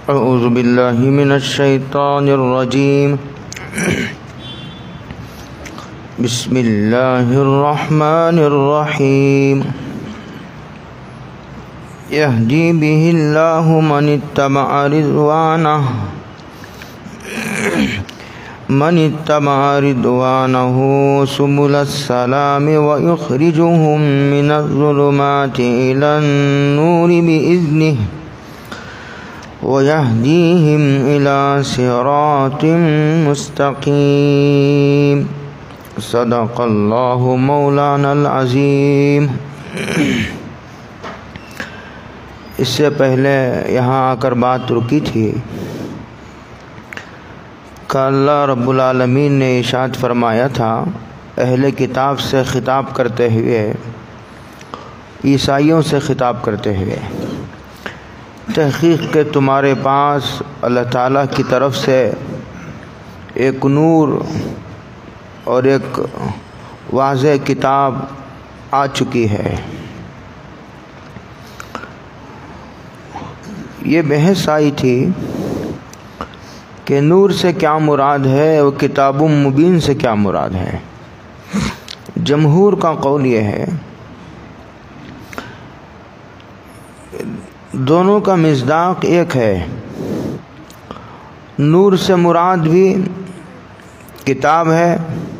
اعوذ باللہ من الشیطان الرجیم بسم اللہ الرحمن الرحیم یہدی بہ اللہ من اتبع رضوانہ سبل السلام ویخرجہم من الظلمات الی النور بإذنہ وَيَهْدِيهِمْ إِلَى صِرَاطٍ مُسْتَقِيمٍ صدق اللہ مولانا العظیم۔ اس سے پہلے یہاں آ کر بات رکی تھی کہ اللہ رب العالمین نے ارشاد فرمایا تھا اہل کتاب سے خطاب کرتے ہوئے، عیسائیوں سے خطاب کرتے ہوئے، تحقیق کہ تمہارے پاس اللہ تعالیٰ کی طرف سے ایک نور اور ایک واضح کتاب آ چکی ہے۔ یہ بحث آئی تھی کہ نور سے کیا مراد ہے اور کتاب مبین سے کیا مراد ہے۔ جمہور کا قول یہ ہے دونوں کا مصداق ایک ہے۔ نور سے مراد بھی کتاب ہے۔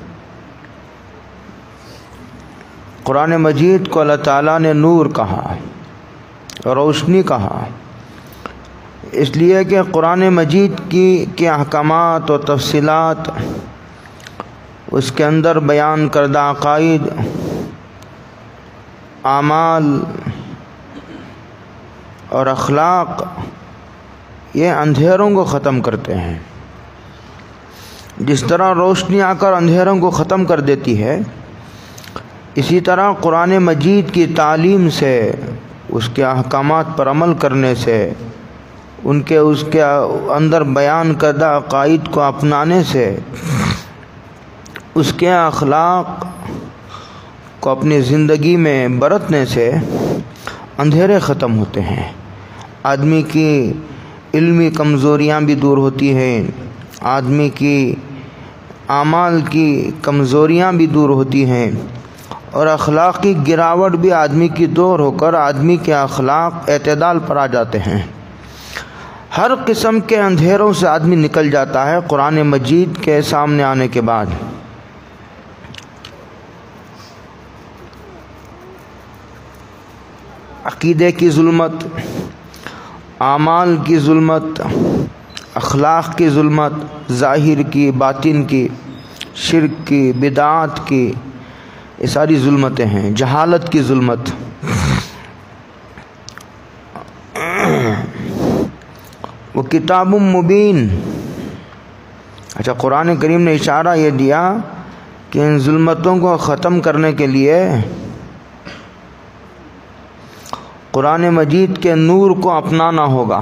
قرآن مجید کو اللہ تعالیٰ نے نور کہا، روشنی کہا، اس لیے کہ قرآن مجید کے احکامات و تفصیلات، اس کے اندر بیان کردہ عقائد، اعمال اور اخلاق، یہ اندھیروں کو ختم کرتے ہیں۔ جس طرح روشنی آ کر اندھیروں کو ختم کر دیتی ہے، اسی طرح قرآن مجید کی تعلیم سے، اس کے احکامات پر عمل کرنے سے، اس کے اندر بیان کردہ عقائد کو اپنانے سے، اس کے اخلاق کو اپنی زندگی میں برتنے سے اندھیرے ختم ہوتے ہیں۔ آدمی کی علمی کمزوریاں بھی دور ہوتی ہیں، آدمی کی اعمال کی کمزوریاں بھی دور ہوتی ہیں، اور اخلاقی گراوٹ بھی آدمی کی دور ہو کر آدمی کے اخلاق اعتدال پر آ جاتے ہیں۔ ہر قسم کے اندھیروں سے آدمی نکل جاتا ہے قرآن مجید کے سامنے آنے کے بعد۔ عقیدے کی ظلمت، اعمال کی ظلمت، اخلاق کی ظلمت، ظاہر کی، باطن کی، شرک کی، بدعات کی، یہ ساری ظلمتیں ہیں۔ جہالت کی ظلمت، وہ کتاب مبین۔ اچھا، قرآن کریم نے اشارہ یہ دیا کہ ان ظلمتوں کو ختم کرنے کے لیے قرآن مجید کے نور کو اپنانا ہوگا۔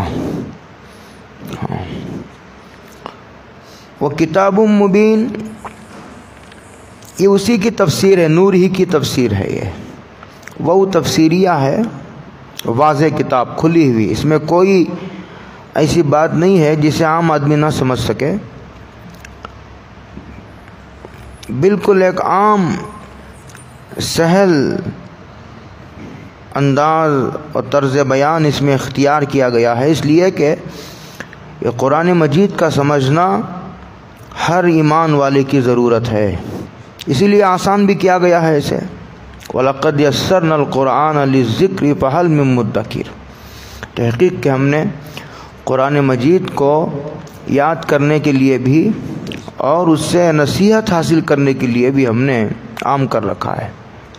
وہ کتاب مبین، یہ اسی کی تفسیر ہے، نور ہی کی تفسیر ہے۔ یہ وہ تفسیریہ ہے، واضح کتاب کھلی ہوئی، اس میں کوئی ایسی بات نہیں ہے جسے عام آدمی نہ سمجھ سکے۔ بالکل ایک عام سہل انداز اور طرز بیان اس میں اختیار کیا گیا ہے، اس لیے کہ یہ قرآن مجید کا سمجھنا ہر ایمان والے کی ضرورت ہے، اسی لیے آسان بھی کیا گیا ہے اسے۔ وَلَقَدْ يَسَّرْنَا الْقُرْآنَ لِلذِّكْرِ فَهَلْ مِن مُدَّكِرٍ۔ تحقیق کہ ہم نے قرآن مجید کو یاد کرنے کے لیے بھی اور اس سے نصیحت حاصل کرنے کے لیے بھی ہم نے عام کر رکھا ہے۔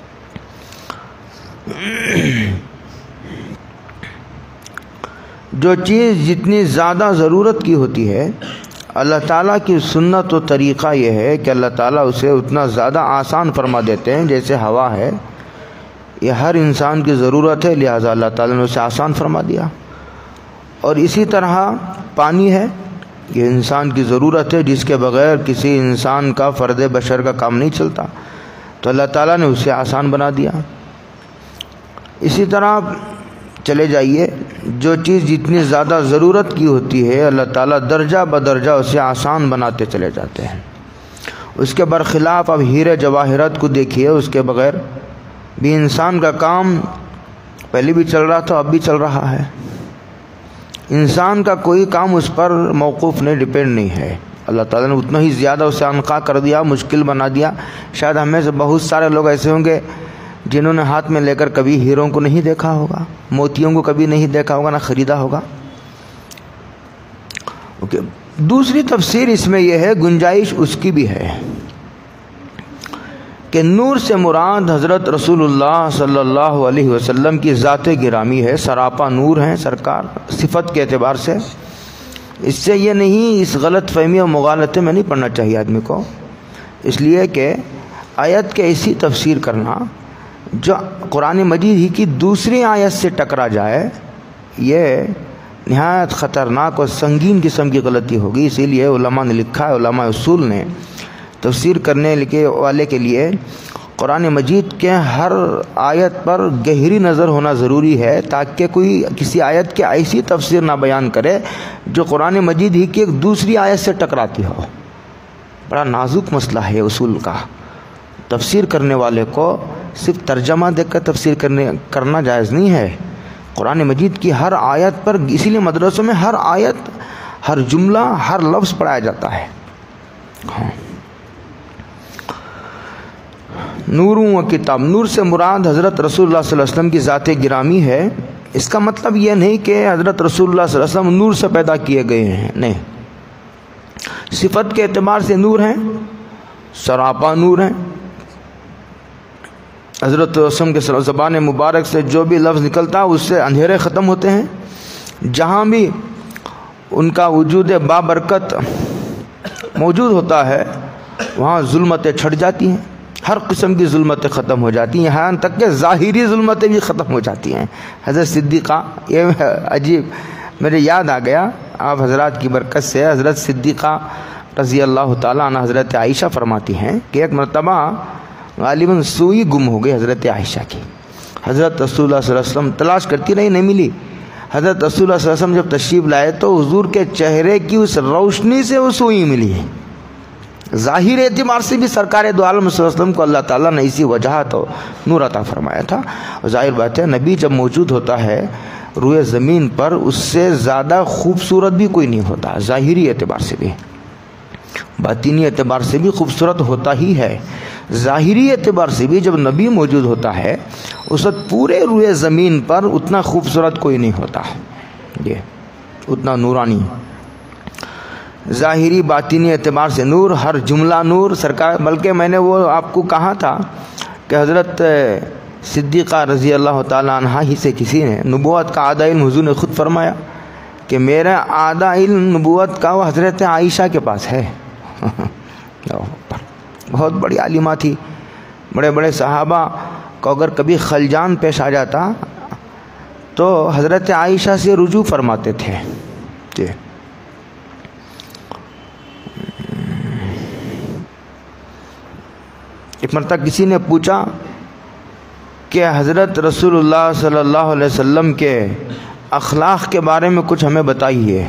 جو چیز جتنی زیادہ ضرورت کی ہوتی ہے، اللہ تعالیٰ کی سنت و طریقہ یہ ہے کہ اللہ تعالیٰ اسے اتنا زیادہ آسان فرما دیتے ہیں۔ جیسے ہوا ہے، یہ ہر انسان کی ضرورت ہے، لہٰذا اللہ تعالیٰ نے اسے آسان فرما دیا۔ اور اسی طرح پانی ہے، یہ انسان کی ضرورت ہے، جس کے بغیر کسی انسان کا، فرد بشر کا کام نہیں چلتا، تو اللہ تعالیٰ نے اسے آسان بنا دیا۔ اسی طرح چلے جائیے، جو چیز جتنی زیادہ ضرورت کی ہوتی ہے اللہ تعالیٰ درجہ بدرجہ اسے آسان بناتے چلے جاتے ہیں۔ اس کے برخلاف اب ہیرے جواہرات کو دیکھیے، اس کے بغیر بھی انسان کا کام پہلے بھی چل رہا تھا، اب بھی چل رہا ہے۔ انسان کا کوئی کام اس پر موقوف نہیں، ڈپینڈ نہیں ہے۔ اللہ تعالیٰ نے اتنا ہی زیادہ اسے انقا کر دیا، مشکل بنا دیا۔ شاید ہمیں سے بہت سارے لوگ ایسے ہوں گے جنہوں نے ہاتھ میں لے کر کبھی ہیروں کو نہیں دیکھا ہوگا، موتیوں کو کبھی نہیں دیکھا ہوگا، نہ خریدا ہوگا۔ دوسری تفسیر اس میں یہ ہے، گنجائش اس کی بھی ہے کہ نور سے مراد حضرت رسول اللہ صلی اللہ علیہ وسلم کی ذات گرامی ہے، سراپا نور ہیں سرکار صفت کے اعتبار سے۔ اس سے یہ نہیں، اس غلط فہمی اور مغالطے میں نہیں پڑھنا چاہیے آدمی کو، اس لیے کہ آیت کے ایسی تفسیر کرنا جو قرآن مجید ہی کی دوسری آیت سے ٹکرا جائے، یہ نہایت خطرناک اور سنگین قسم کی غلطی ہوگی۔ اسی لیے علماء نے لکھا ہے، علماء اصول نے تفسیر کرنے والے کے لیے قرآن مجید کے ہر آیت پر گہری نظر ہونا ضروری ہے، تاکہ کوئی کسی آیت کی ایسی تفسیر نہ بیان کرے جو قرآن مجید ہی کی ایک دوسری آیت سے ٹکراتی ہو۔ بڑا نازک مسئلہ ہے اصول کا۔ تفسیر کرنے والے کو صرف ترجمہ دیکھ کر تفسیر کرنا جائز نہیں ہے۔ قرآن مجید کی ہر آیت پر، اسی لیے مدرسوں میں ہر آیت، ہر جملہ، ہر لفظ پڑھایا جاتا ہے۔ نور و کتاب، نور سے مراد حضرت رسول اللہ صلی اللہ علیہ وسلم کی ذات گرامی ہے۔ اس کا مطلب یہ نہیں کہ حضرت رسول اللہ صلی اللہ علیہ وسلم نور سے پیدا کیے گئے ہیں، نہیں، صفت کے اعتبار سے نور ہیں، سراپا نور ہیں۔ حضرت رسول کے زبان مبارک سے جو بھی لفظ نکلتا اس سے اندھیرے ختم ہوتے ہیں۔ جہاں بھی ان کا وجود بابرکت موجود ہوتا ہے وہاں ظلمتیں چھٹ جاتی ہیں، ہر قسم کی ظلمتیں ختم ہو جاتی ہیں، یہاں تک کہ ظاہری ظلمتیں بھی ختم ہو جاتی ہیں۔ حضرت صدیقہ، یہ عجیب میرے یاد آ گیا آپ حضرات کی برکت سے، حضرت صدیقہ رضی اللہ تعالیٰ عنہ حضرت عائشہ فرماتی ہیں کہ ایک مرتبہ غالباً سوئی گم ہو گئی حضرت عائشہ کی۔ حضرت رسول اللہ صلی اللہ علیہ وسلم تلاش کرتی رہی، نہیں ملی۔ حضرت رسول اللہ صلی اللہ علیہ وسلم جب تشریف لائے تو حضور کے چہرے کی اس روشنی سے وہ سوئی ملی ہے۔ ظاہر اعتبار سے بھی سرکار دو عالم صلی اللہ علیہ وسلم کو اللہ تعالیٰ نے اسی وجہت و نور عطا فرمایا تھا۔ ظاہر بات ہے نبی جب موجود ہوتا ہے روئے زمین پر، اس سے زیادہ خوبصورت بھی کوئی نہیں ہوتا، ظاہری اعتبار سے بھی، باطینی اعتبار سے بھی خوبصورت ہوتا ہی ہے۔ ظاہری اعتبار سے بھی جب نبی موجود ہوتا ہے اس وقت پورے روئے زمین پر اتنا خوبصورت کوئی نہیں ہوتا، یہ اتنا نورانی، ظاہری باطینی اعتبار سے نور، ہر جملہ نور سرکار۔ بلکہ میں نے وہ آپ کو کہا تھا کہ حضرت صدیقہ رضی اللہ تعالیٰ عنہ ہی سے کسی نے نبوت کا آدھا علم حضور نے خود فرمایا کہ میرا آدھا علم نبوت کا وہ حضرت عائشہ کے پاس ہے۔ بہت بڑی عالمہ تھی، بڑے بڑے صحابہ کو اگر کبھی خلجان پیش آ جاتا تو حضرت عائشہ سے رجوع فرماتے تھے۔ جی ایک مرتبہ کسی نے پوچھا کہ حضرت رسول اللہ صلی اللہ علیہ وسلم کے اخلاق کے بارے میں کچھ ہمیں بتائیے،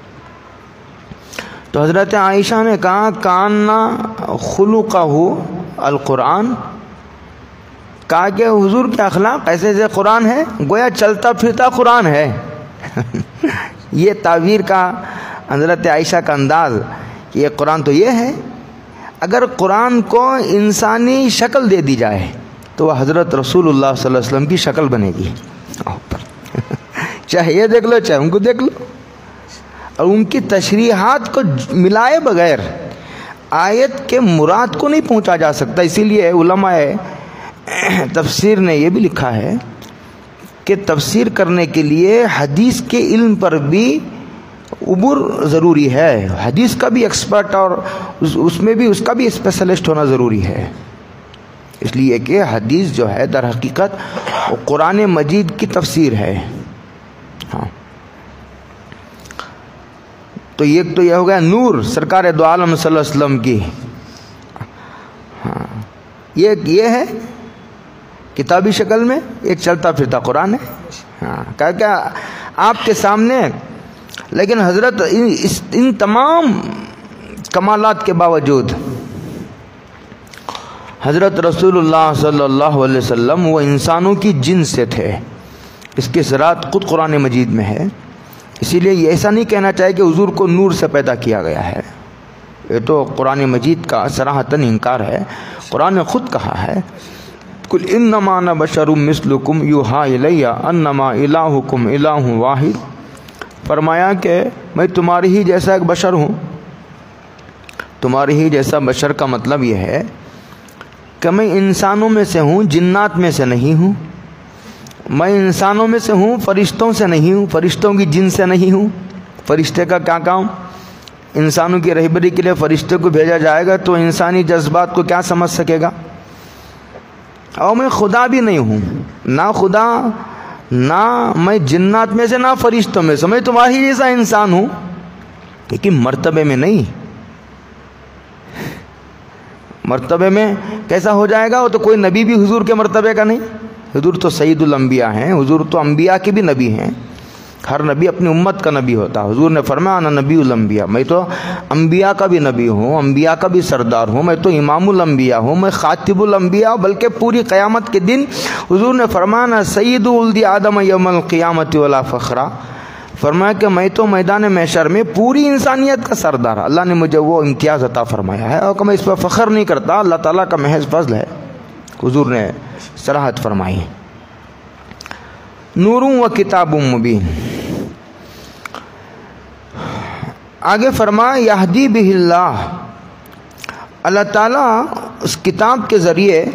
تو حضرت عائشہ نے کہا کانا خلقہ القرآن، کہا کہ حضور کے اخلاق ایسے جیسے قرآن ہے، گویا چلتا پھرتا قرآن ہے۔ یہ تعبیر کا حضرت عائشہ کا انداز کہ یہ قرآن تو یہ ہے، اگر قرآن کو انسانی شکل دے دی جائے تو وہ حضرت رسول اللہ صلی اللہ علیہ وسلم کی شکل بنے گی، چاہے یہ دیکھ لو چاہے ان کو دیکھ لو، اور ان کی تشریحات کو ملائے بغیر آیت کے مراد کو نہیں پہنچا جا سکتا۔ اسی لیے علماء تفسیر نے یہ بھی لکھا ہے کہ تفسیر کرنے کے لیے حدیث کے علم پر بھی عبور ضروری ہے، حدیث کا بھی ایکسپرٹ اور اس میں بھی اس کا بھی اسپیشلسٹ ہونا ضروری ہے، اس لیے کہ حدیث جو ہے در حقیقت وہ قرآن مجید کی تفسیر ہے۔ ہاں تو ایک تو یہ ہو گیا نور سرکار دو عالم صلی اللہ علیہ وسلم کی، ہاں یہ ہے کتابی شکل میں ایک چلتا پھرتا قرآن ہے۔ ہاں کیا آپ کے سامنے، لیکن حضرت ان تمام کمالات کے باوجود حضرت رسول اللہ صلی اللہ علیہ وسلم وہ انسانوں کی جنس سے تھے. اس کی صراحت خود قرآن مجید میں ہے. اسی لیے یہ ایسا نہیں کہنا چاہیے کہ حضور کو نور سے پیدا کیا گیا ہے. یہ تو قرآن مجید کا صراحتاً انکار ہے. قرآن نے خود کہا ہے قل انما انا بشر مثلکم یوحی الی انما الہکم الہ واحد. فرمایا کہ میں تمہاری ہی جیسا ایک بشر ہوں. تمہاری ہی جیسا بشر کا مطلب یہ ہے کہ میں انسانوں میں سے ہوں، جنات میں سے نہیں ہوں. میں انسانوں میں سے ہوں، فرشتوں سے نہیں ہوں، فرشتوں کی جن سے نہیں ہوں. فرشتے کا کیا کام؟ انسانوں کی رہبری کے لیے فرشتے کو بھیجا جائے گا تو انسانی جذبات کو کیا سمجھ سکے گا؟ اور میں خدا بھی نہیں ہوں، نہ خدا، نہ میں جنات میں سے، نہ فرشتوں میں سے. میں تمہاری جیسا انسان ہوں، لیکن مرتبے میں نہیں. مرتبے میں کیسا ہو جائے گا؟ وہ تو کوئی نبی بھی حضور کے مرتبے کا نہیں. حضور تو سید الانبیاء ہیں، حضور تو انبیاء کے بھی نبی ہیں. ہر نبی اپنی امت کا نبی ہوتا. حضور نے فرمایا انا نبی الانبیاء، میں تو انبیاء کا بھی نبی ہوں، انبیاء کا بھی سردار ہوں. میں تو امام الانبیاء ہوں، میں خاتم الانبیاء. بلکہ پوری قیامت کے دن حضور نے فرمایا نا سید ولد آدم یوم القیامت ولا فخرا. فرمایا کہ میں تو میدان محشر میں پوری انسانیت کا سردار. اللہ نے مجھے وہ امتیاز عطا فرمایا ہے اور کہ میں اس پر فخر نہیں کرتا، اللہ تعالیٰ کا محض فضل ہے. حضور نے صراحت فرمائی. نور و کتاب مبین. آگے فرمایا یہدی بہ اللہ. اللہ تعالیٰ اس کتاب کے ذریعے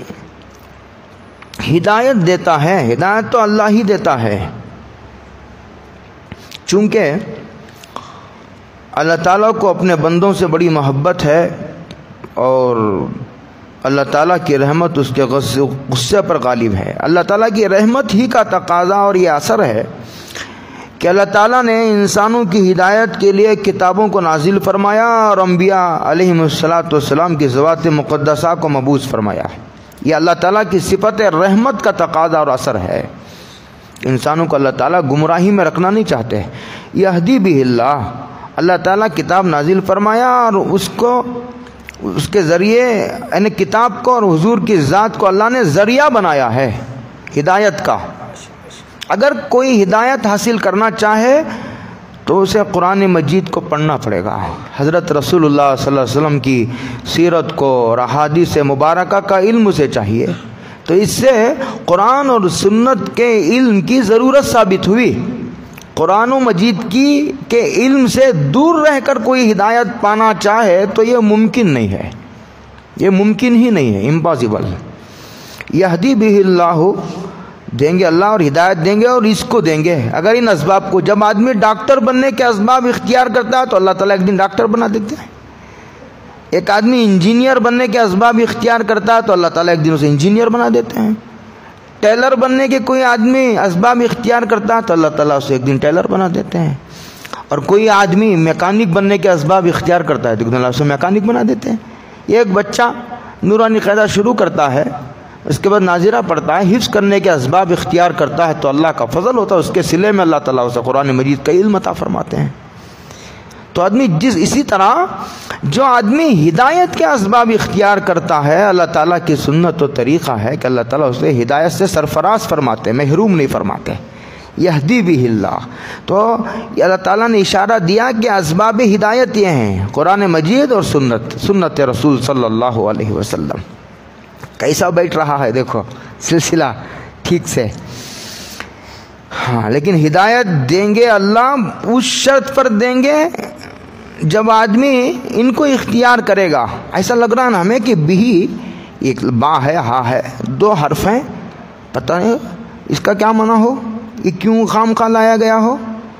ہدایت دیتا ہے. ہدایت تو اللہ ہی دیتا ہے. چونکہ اللہ تعالیٰ کو اپنے بندوں سے بڑی محبت ہے اور اللہ تعالیٰ کی رحمت اس کے غصے پر غالب ہے. اللہ تعالیٰ کی رحمت ہی کا تقاضا اور یہ اثر ہے کہ اللہ تعالیٰ نے انسانوں کی ہدایت کے لیے کتابوں کو نازل فرمایا اور انبیاء علیہم السلام کی ذوات مقدسہ کو مبعوث فرمایا. یہ اللہ تعالیٰ کی صفت رحمت کا تقاضا اور اثر ہے. انسانوں کو اللہ تعالیٰ گمراہی میں رکھنا نہیں چاہتے. یہدی بہ اللہ. اللہ تعالیٰ کتاب نازل فرمایا اور اس کے ذریعے یعنی کتاب کو اور حضور کی ذات کو اللہ نے ذریعہ بنایا ہے ہدایت کا. اگر کوئی ہدایت حاصل کرنا چاہے تو اسے قرآن مجید کو پڑھنا پڑے گا. حضرت رسول اللہ صلی اللہ علیہ وسلم کی سیرت کو اور احادیث مبارکہ کا علم اسے چاہیے. تو اس سے قرآن اور سنت کے علم کی ضرورت ثابت ہوئی. قرآن و مجید کے علم سے دور رہ کر کوئی ہدایت پانا چاہے تو یہ ممکن نہیں ہے. یہ ممکن ہی نہیں ہے، امپاسبل. یہدی بہ اللہ. دیں گے اللہ اور ہدایت دیں گے اور اس کو دیں گے اگر ان اسباب کو. جب آدمی ڈاکٹر بننے کے اسباب اختیار کرتا ہے تو اللہ تعالیٰ ایک دن ڈاکٹر بنا دیتے ہیں. ایک آدمی انجینئر بننے کے اسباب اختیار کرتا ہے تو اللہ تعالیٰ ایک دن اسے انجینئر بنا دیتے ہیں. ٹیلر بننے کے کوئی آدمی اسباب اختیار کرتا ہے تو اللہ تعالیٰ اسے ایک دن ٹیلر بنا دیتے ہیں. اور کوئی آدمی میکینک بننے کے اسباب اختیار کرتا ہے تو اللہ اسے میکینک بنا دیتے ہیں. ایک بچہ نورانی قاعدہ شروع کرتا ہے، اس کے بعد ناظرہ پڑھتا ہے، حفظ کرنے کے اسباب اختیار کرتا ہے تو اللہ کا فضل ہوتا ہے. اس کے صلے میں اللہ تعالیٰ اسے قرآن مجید کا علم عطا فرماتے ہیں. تو آدمی اسی طرح جو آدمی ہدایت کے اسباب اختیار کرتا ہے، اللہ تعالیٰ کی سنت و طریقہ ہے کہ اللہ تعالیٰ اسے ہدایت سے سرفراز فرماتے، محروم نہیں فرماتے. یہدی بہ اللہ. تو اللہ تعالیٰ نے اشارہ دیا کہ اسباب ہدایت یہ ہیں قرآن مجید اور سنت رسول صلی اللہ علیہ وسلم. کیسا بیٹھ رہا ہے دیکھو سلسلہ ٹھیک سے. ہاں لیکن ہدایت دیں گے اللہ اس شرط پر دیں گے جب آدمی ان کو اختیار کرے گا. ایسا لگ رہا ہے نا ہمیں کہ بھی ایک با ہے ہا ہے، دو حرف ہیں، پتہ نہیں اس کا کیا معنی ہو، یہ کیوں خام خواہ لایا گیا ہو.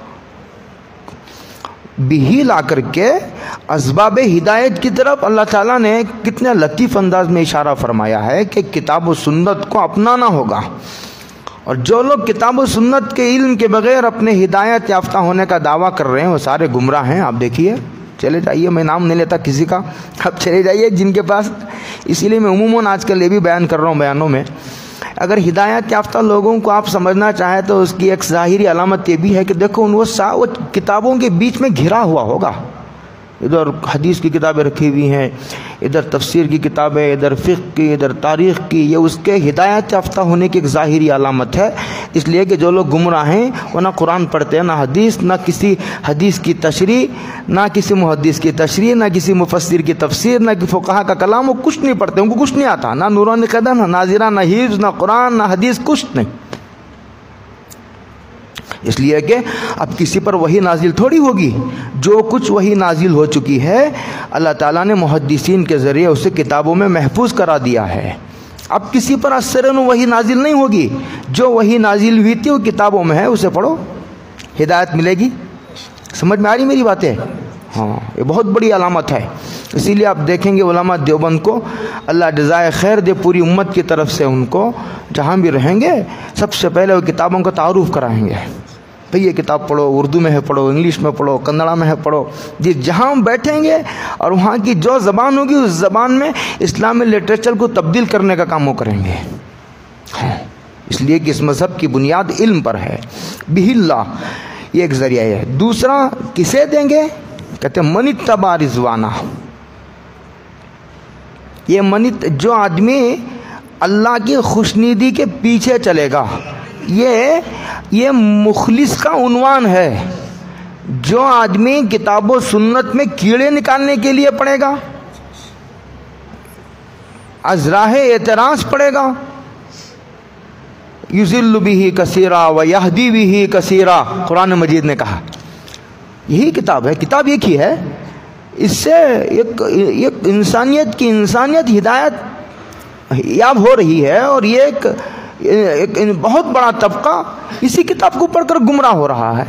بھی لا کر کے اسباب ہدایت کی طرف اللہ تعالیٰ نے کتنے لطیف انداز میں اشارہ فرمایا ہے کہ کتاب و سنت کو اپنانا ہوگا. اور جو لوگ کتاب و سنت کے علم کے بغیر اپنے ہدایت یافتہ ہونے کا دعویٰ کر رہے ہیں وہ سارے گمراہ ہیں. آپ دیکھیے، چلے جائیے، میں نام نہیں لیتا کسی کا، اب چلے جائیے جن کے پاس. اسی لیے میں عموماً آج کل یہ بھی بیان کر رہا ہوں بیانوں میں اگر ہدایت یافتہ لوگوں کو آپ سمجھنا چاہیں تو اس کی ایک ظاہری علامت یہ بھی ہے کہ دیکھو وہ کتابوں کے بیچ میں گھرا ہوا ہوگا. ادھر حدیث کی کتابیں رکھی ہوئی ہیں، ادھر تفسیر کی کتابیں، ادھر فقہ کی، ادھر تاریخ کی. یہ اس کے ہدایت یافتہ ہونے کی ایک ظاہری علامت ہے. اس لیے کہ جو لوگ گمراہ ہیں وہ نہ قرآن پڑھتے ہیں، نہ حدیث، نہ کسی حدیث کی تشریح، نہ کسی محدث کی تشریح، نہ کسی مفسر کی تفسیر، نہ فقہا کا کلام. وہ کچھ نہیں پڑھتے، ان کو کچھ نہیں آتا، نہ نورانی قدم، نہ ناظرہ، نہ حفظ، نہ قرآن، نہ حدیث، کچھ نہیں. اس لیے کہ اب کسی پر وحی نازل تھوڑی ہوگی. جو کچھ وحی نازل ہو چکی ہے اللہ تعالیٰ نے محدثین کے ذریعے اسے کتابوں میں محفوظ کرا دیا ہے. اب کسی پر اثرن وحی نازل نہیں ہوگی. جو وحی نازل ہوئی تھی وہ کتابوں میں ہے، اسے پڑھو، ہدایت ملے گی. سمجھ میں آ رہی میری باتیں؟ ہاں، یہ بہت بڑی علامت ہے. اسی لیے آپ دیکھیں گے علماء دیوبند کو اللہ جزائے خیر دے پوری امت کی طرف سے، ان کو جہاں بھی رہیں گے سب سے پہلے وہ کتابوں کا تعارف کرائیں گے. بھئی یہ کتاب پڑھو، اردو میں ہے پڑھو، انگلش میں پڑھو، کنڑا میں ہے پڑھو. جی جہاں ہم بیٹھیں گے اور وہاں کی جو زبان ہوگی اس زبان میں اسلامی لٹریچر کو تبدیل کرنے کا کام وہ کریں گے. ہاں، اس لیے کہ اس مذہب کی بنیاد علم پر ہے. بہ اللہ، یہ ایک ذریعہ ہے. دوسرا کسے دیں گے؟ کہتے ہیں من اتبع رضوانہ. یہ جو آدمی اللہ کی خوشنودی کے پیچھے چلے گا، یہ مخلص کا عنوان ہے. جو آدمی کتاب و سنت میں کیڑے نکالنے کے لیے پڑھے گا، از راہ اعتراض پڑھے گا، یضل بہ کثیرا و یہدی بہ کثیرا، قرآن مجید نے کہا. یہی کتاب ہے، کتاب ایک ہی ہے. اس سے ایک انسانیت ہدایت یاب ہو رہی ہے، اور یہ ایک بہت بڑا طبقہ اسی کتاب کو پڑھ کر گمراہ ہو رہا ہے.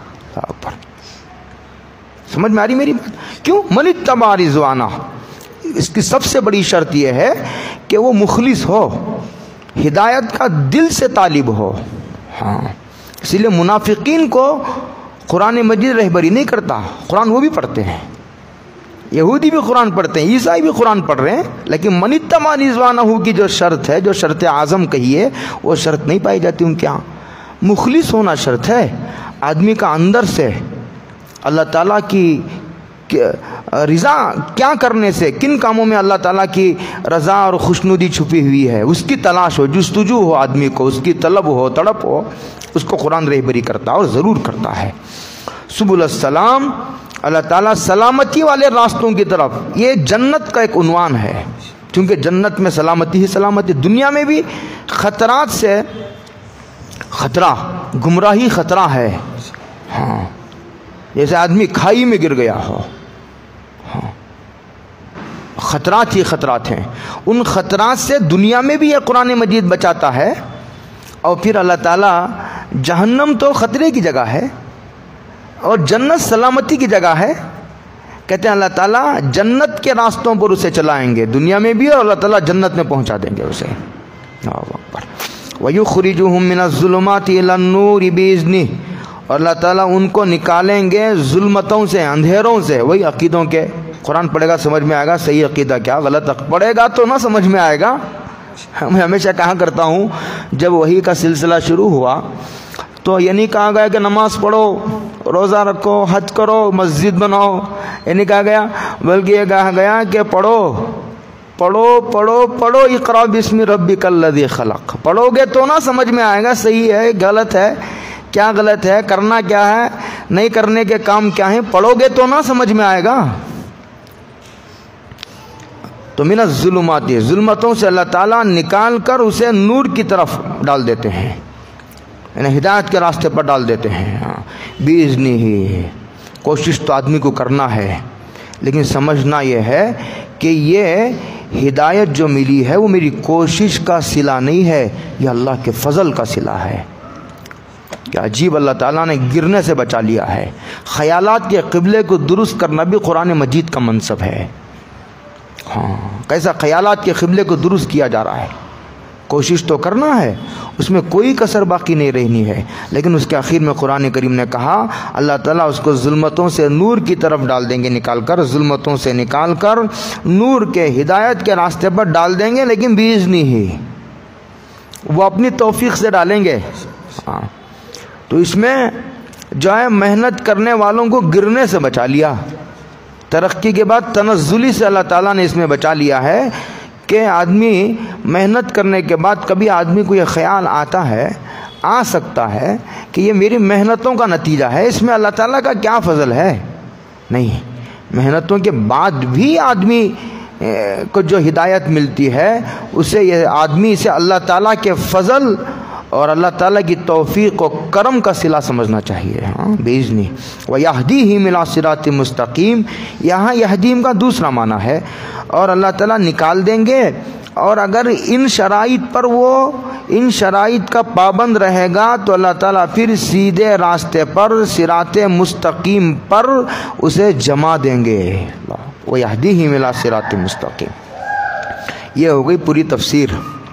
سمجھ میں آ رہی میری بات؟ کیوں؟ من اتبع رضوانہ. اس کی سب سے بڑی شرط یہ ہے کہ وہ مخلص ہو، ہدایت کا دل سے طالب ہو. ہاں، اسی لیے منافقین کو قرآن مجید رہبری نہیں کرتا. قرآن وہ بھی پڑھتے ہیں، یہودی بھی قرآن پڑھتے ہیں، عیسائی بھی قرآن پڑھ رہے ہیں، لیکن من اتبع رضوانہ کی جو شرط ہے، جو شرط اعظم کہیے، وہ شرط نہیں پائی جاتی ان کے یہاں. مخلص ہونا شرط ہے. آدمی کا اندر سے اللہ تعالیٰ کی رضا کیا کرنے سے، کن کاموں میں اللہ تعالیٰ کی رضا اور خوشنودی چھپی ہوئی ہے، اس کی تلاش ہو، جستجو ہو آدمی کو، اس کی طلب ہو، تڑپ ہو، اس کو قرآن رہبری کرتا اور ضرور کرتا ہے. سبل السلام، اللہ تعالیٰ سلامتی والے راستوں کی طرف. یہ جنت کا ایک عنوان ہے، کیونکہ جنت میں سلامتی ہی سلامتی. دنیا میں بھی خطرات سے خطرہ، گمراہی خطرہ ہے. ہاں، جیسے آدمی کھائی میں گر گیا ہو. ہاں، خطرات ہی خطرات ہیں. ان خطرات سے دنیا میں بھی یہ قرآن مجید بچاتا ہے. اور پھر اللہ تعالیٰ، جہنم تو خطرے کی جگہ ہے اور جنت سلامتی کی جگہ ہے. کہتے ہیں اللہ تعالیٰ جنت کے راستوں پر اسے چلائیں گے دنیا میں بھی، اور اللہ تعالیٰ جنت میں پہنچا دیں گے اسے. وَيُخْرِجُهُم مِّنَ الظُّلُمَاتِ إِلَى النُّورِ بِإِذْنِهِ، اور اللہ تعالیٰ ان کو نکالیں گے ظلمتوں سے، اندھیروں سے. وہی عقیدوں کے، قرآن پڑھے گا سمجھ میں آئے گا صحیح عقیدہ کیا، غلط پڑھے گا تو نہ سمجھ میں آئے گا. میں ہمیشہ کہا کرتا ہوں، جب وحی کا سلسلہ شروع ہوا تو یہ نہیں کہا گیا کہ نماز پڑھو، روزہ رکھو، حج کرو، مسجد بناؤ. یہ نہیں کہا گیا، بلکہ یہ کہا گیا کہ پڑھو پڑھو پڑھو پڑھو، اقرا بسم ربک الذی خلق. پڑھو گے تو نہ سمجھ میں آئے گا صحیح ہے غلط ہے، کیا غلط ہے، کرنا کیا ہے، نہیں کرنے کے کام کیا ہیں. پڑھو گے تو نہ سمجھ میں آئے گا. تو من الظلمات، ظلمتوں سے اللہ تعالیٰ نکال کر اسے نور کی طرف ڈال دیتے ہیں، یعنی ہدایت کے راستے پر ڈال دیتے ہیں. بِإِذْنِهِ، کوشش تو آدمی کو کرنا ہے، لیکن سمجھنا یہ ہے کہ یہ ہدایت جو ملی ہے وہ میری کوشش کا صلہ نہیں ہے، یہ اللہ کے فضل کا صلہ ہے. کیا عجیب، اللہ تعالیٰ نے گرنے سے بچا لیا ہے. خیالات کے قبلے کو درست کرنا بھی قرآن مجید کا منصب ہے. ہاں، کیسا خیالات کے قبلے کو درست کیا جا رہا ہے. کوشش تو کرنا ہے، اس میں کوئی کسر باقی نہیں رہنی ہے. لیکن اس کے آخر میں قرآن کریم نے کہا اللہ تعالیٰ اس کو ظلمتوں سے نور کی طرف ڈال دیں گے، نکال کر ظلمتوں سے نکال کر نور کے ہدایت کے راستے پر ڈال دیں گے، لیکن بِإِذْنِهِ، وہ اپنی توفیق سے ڈالیں گے. ہاں تو اس میں جو ہے محنت کرنے والوں کو گرنے سے بچا لیا. ترقی کے بعد تنزلی سے اللہ تعالیٰ نے اس میں بچا لیا ہے کہ آدمی محنت کرنے کے بعد کبھی آدمی کو یہ خیال آ سکتا ہے کہ یہ میری محنتوں کا نتیجہ ہے, اس میں اللہ تعالیٰ کا کیا فضل ہے. نہیں, محنتوں کے بعد بھی آدمی کو جو ہدایت ملتی ہے اسے یہ آدمی اسے اللہ تعالیٰ کے فضل اور اللہ تعالیٰ کی توفیق و کرم کا صلہ سمجھنا چاہیے. ہاں بِإِذْنِهِ وَيَهْدِيهِمْ إِلَىٰ صِرَاطٍ مستقیم. یہاں یہدیم کا دوسرا معنی ہے, اور اللہ تعالیٰ نکال دیں گے, اور اگر ان شرائط کا پابند رہے گا تو اللہ تعالیٰ پھر سیدھے راستے پر صراط مستقیم پر اسے جما دیں گے. وَيَهْدِيهِمْ إِلَىٰ صِرَاطٍ مستقیم. یہ ہو گئی پوری تفسیر.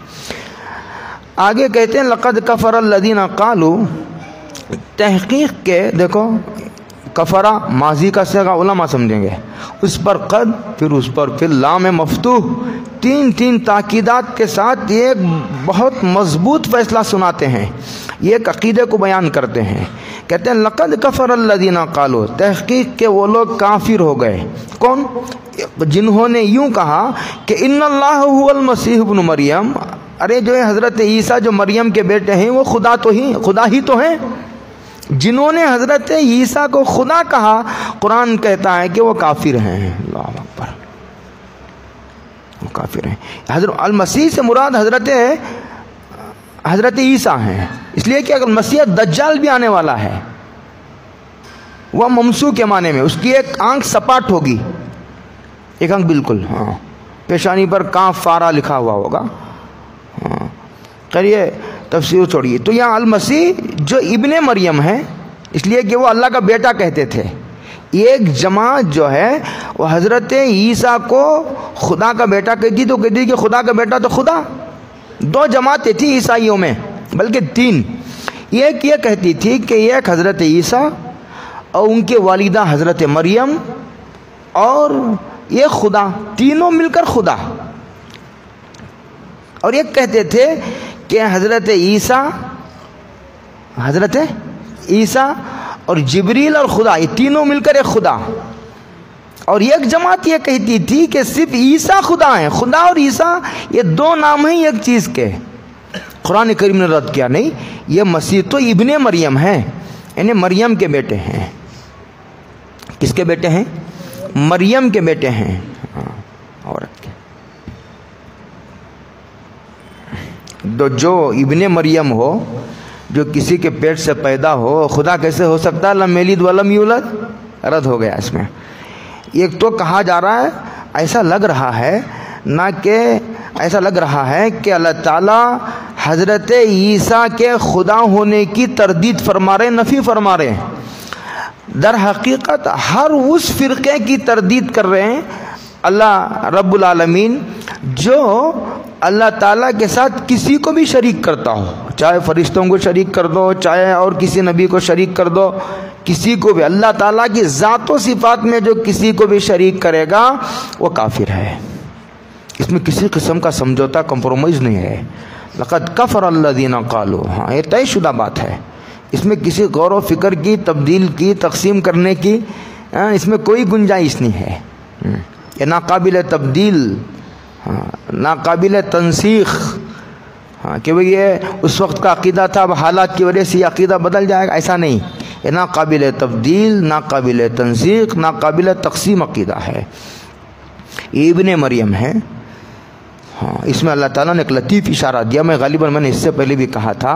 آگے کہتے ہیں لقد کفر الذین قالوا, تحقیق کے دیکھو کفرہ ماضی کا صیغہ علماء سمجھیں گے, اس پر قد, پھر اس پر لام مفتوح, تین تاکیدات کے ساتھ یہ بہت مضبوط فیصلہ سناتے ہیں, یہ ایک عقیدے کو بیان کرتے ہیں. کہتے ہیں لقد کفر الذین قالوا, تحقیق کے وہ لوگ کافر ہو گئے. کون؟ جنہوں نے یوں کہا کہ ان اللہ هو المسیح ابن مریم, ارے جو ہے حضرت عیسیٰ جو مریم کے بیٹے ہیں وہ خدا ہی تو ہیں. جنہوں نے حضرت عیسیٰ کو خدا کہا, قرآن کہتا ہے کہ وہ کافر ہیں. اللہ اکبر, وہ کافر ہیں. حضرت المسیح سے مراد حضرت عیسیٰ ہیں, اس لیے کہ اگر مسیح دجال بھی آنے والا ہے, وہ ممسوح کے معنی میں, اس کی ایک آنکھ سپاٹ ہوگی, ایک آنکھ بالکل, ہاں پیشانی پر کاف فارا لکھا ہوا ہوگا. ہاں کریے تفسیر چھوڑیے. تو یہاں المسیح جو ابن مریم ہے, اس لیے کہ وہ اللہ کا بیٹا کہتے تھے. ایک جماعت جو ہے وہ حضرت عیسیٰ کو خدا کا بیٹا کہتی, تو کہتی کہ خدا کا بیٹا تو خدا. دو جماعتیں تھیں عیسائیوں میں, بلکہ تین. ایک یہ کہتی تھی کہ ایک حضرت عیسیٰ اور ان کے والدہ حضرت مریم اور یہ خدا, تینوں مل کر خدا. اور ایک کہتے تھے کہ حضرت عیسیٰ اور جبریل اور خدا, یہ تینوں مل کر ایک خدا. اور ایک جماعت یہ کہتی تھی کہ صرف عیسیٰ خدا ہیں, خدا اور عیسیٰ یہ دو نام ہیں ایک چیز کے. قرآن کریم نے رد کیا, نہیں, یہ مسیح تو ابن مریم ہیں, یعنی مریم کے بیٹے ہیں. کس کے بیٹے ہیں؟ مریم کے بیٹے ہیں, عورت کے. جو ابن مریم ہو, جو کسی کے پیٹ سے پیدا ہو, خدا کیسے ہو سکتا ہے؟ لم یلد ولم یولد, رد ہو گیا اس میں. ایک تو کہا جا رہا ہے, ایسا لگ رہا ہے کہ اللہ تعالیٰ حضرت عیسیٰ کے خدا ہونے کی تردید فرما رہے, نفی فرما رہے ہیں. در حقیقت ہر اس فرقے کی تردید کر رہے ہیں اللہ رب العالمین جو اللہ تعالیٰ کے ساتھ کسی کو بھی شریک کرتا ہو, چاہے فرشتوں کو شریک کر دو, چاہے اور کسی نبی کو شریک کر دو, کسی کو بھی اللہ تعالیٰ کی ذات و صفات میں جو کسی کو بھی شریک کرے گا وہ کافر ہے. اس میں کسی قسم کا سمجھوتا کمپرومائز نہیں ہے. لقد کفر الذین قالوا, ہاں یہ طے شدہ بات ہے, اس میں کسی غور و فکر کی, تبدیل کی, تقسیم کرنے کی اس میں کوئی گنجائش نہیں ہے. یہ ناقابل تبدیل, ناقابل تنسیخ, کہ وہ یہ اس وقت کا عقیدہ تھا, اب حالات کی وجہ سے یہ عقیدہ بدل جائے گا, ایسا نہیں. یہ ناقابل تبدیل, ناقابل تنسیخ, ناقابل تقسیم عقیدہ ہے. یہ ابن مریم ہے. ہاں اس میں اللہ تعالیٰ نے ایک لطیف اشارہ دیا. میں غالباً میں نے اس سے پہلے بھی کہا تھا,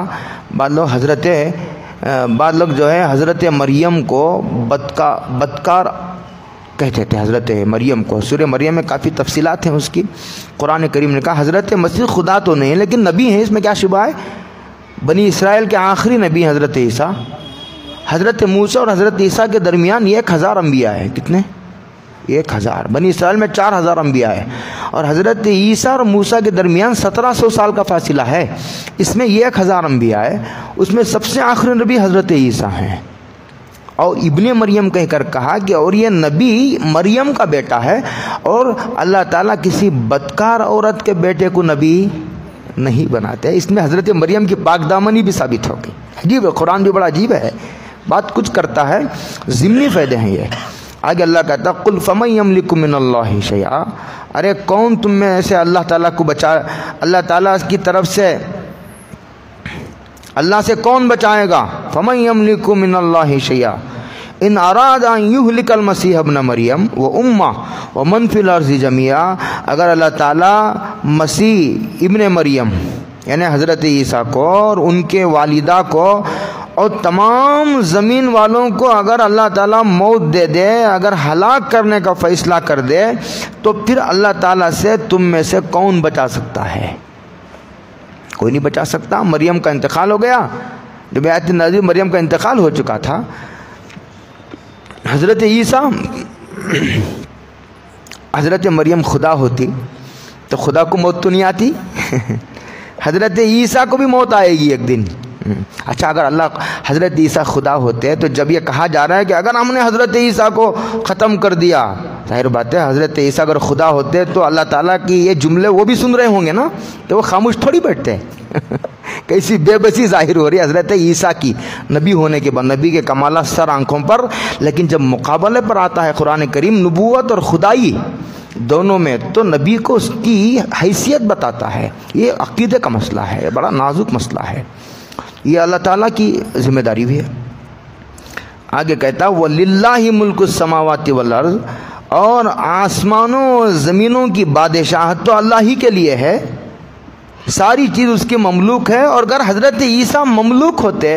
بعض لوگ جو ہے حضرت مریم کو بدکار کہتے تھے. حضرت مریم کو سورہ مریم میں کافی تفصیلات ہیں اس کی. قرآن کریم نے کہا حضرت مسیح خدا تو نہیں لیکن نبی ہیں, اس میں کیا شبہ ہے. بنی اسرائیل کے آخری نبی حضرت عیسیٰ. حضرت موسیٰ اور حضرت عیسیٰ کے درمیان 1000 انبیاء ہیں. کتنے؟ 1000. بنی اسرائیل میں 4000 انبیاء ہیں, اور حضرت عیسیٰ اور موسیٰ کے درمیان 1700 سال کا فاصلہ ہے. اس میں 1000 انبیاء ہے, اس میں سب سے آخری نبی حضرت عیسیٰ ہیں. اور ابن مریم کہہ کر کہا کہ اور یہ نبی مریم کا بیٹا ہے, اور اللہ تعالیٰ کسی بدکار عورت کے بیٹے کو نبی نہیں بناتے. اس میں حضرت مریم کی پاک دامنی بھی ثابت ہو گئی. عجیب ہے، قرآن بھی بڑا عجیب ہے، بات کچھ کرتا ہے، ضمنی فائدے ہیں یہ. آگے اللہ کہتا ہے قل فمن یملک من اللہ شیئا، ارے کون تم میں سے اللہ تعالیٰ کو بچا، اللہ تعالیٰ کی طرف سے اللہ سے کون بچائے گا؟ فمن یملک من اللہ شیئا ان اراد ان یہلک المسیح ابن مریم و امہ ومن فی الارض جميعا. اگر اللہ تعالیٰ مسیح ابن مریم یعنی حضرت عیسیٰ کو اور ان کے والدہ کو اور تمام زمین والوں کو اگر اللہ تعالیٰ موت دے دے، اگر ہلاک کرنے کا فیصلہ کر دے، تو پھر اللہ تعالیٰ سے تم میں سے کون بچا سکتا ہے؟ کوئی نہیں بچا سکتا. مریم کا انتقال ہو گیا، جب آیت نازل مریم کا انتقال ہو چکا تھا. حضرت عیسیٰ، حضرت مریم خدا ہوتی تو خدا کو موت تو نہیں آتی. حضرت عیسیٰ کو بھی موت آئے گی ایک دن. اچھا، اگر اللہ حضرت عیسیٰ خدا ہوتے تو جب یہ کہا جا رہا ہے کہ اگر ہم نے حضرت عیسیٰ کو ختم کر دیا، ظاہر بات ہے حضرت عیسیٰ اگر خدا ہوتے تو اللہ تعالیٰ کی یہ جملے وہ بھی سن رہے ہوں گے نا، تو وہ خاموش تھوڑی بیٹھتے. کیسی بے بسی ظاہر ہو رہی ہے حضرت عیسیٰ کی نبی ہونے کے بعد، نبی کے کمالات سر آنکھوں پر، لیکن جب مقابلے پر آتا ہے قرآن کریم نبوت اور خدائی دونوں میں، تو نبی کو اس کی حیثیت بتاتا ہے. یہ عقیدے کا مسئلہ ہے، بڑا نازک مسئلہ ہے، یہ اللہ تعالیٰ کی ذمہ داری بھی ہے. آگے کہتا وَلِلَّهِ مُلْكُ السَّمَاوَاتِ وَالْأَرْضِ، اور آسمانوں و زمینوں کی بادشاہت تو اللہ ہی کے لیے ہے، ساری چیز اس کے مملوک ہے. اور اگر حضرت عیسیٰ مملوک ہوتے،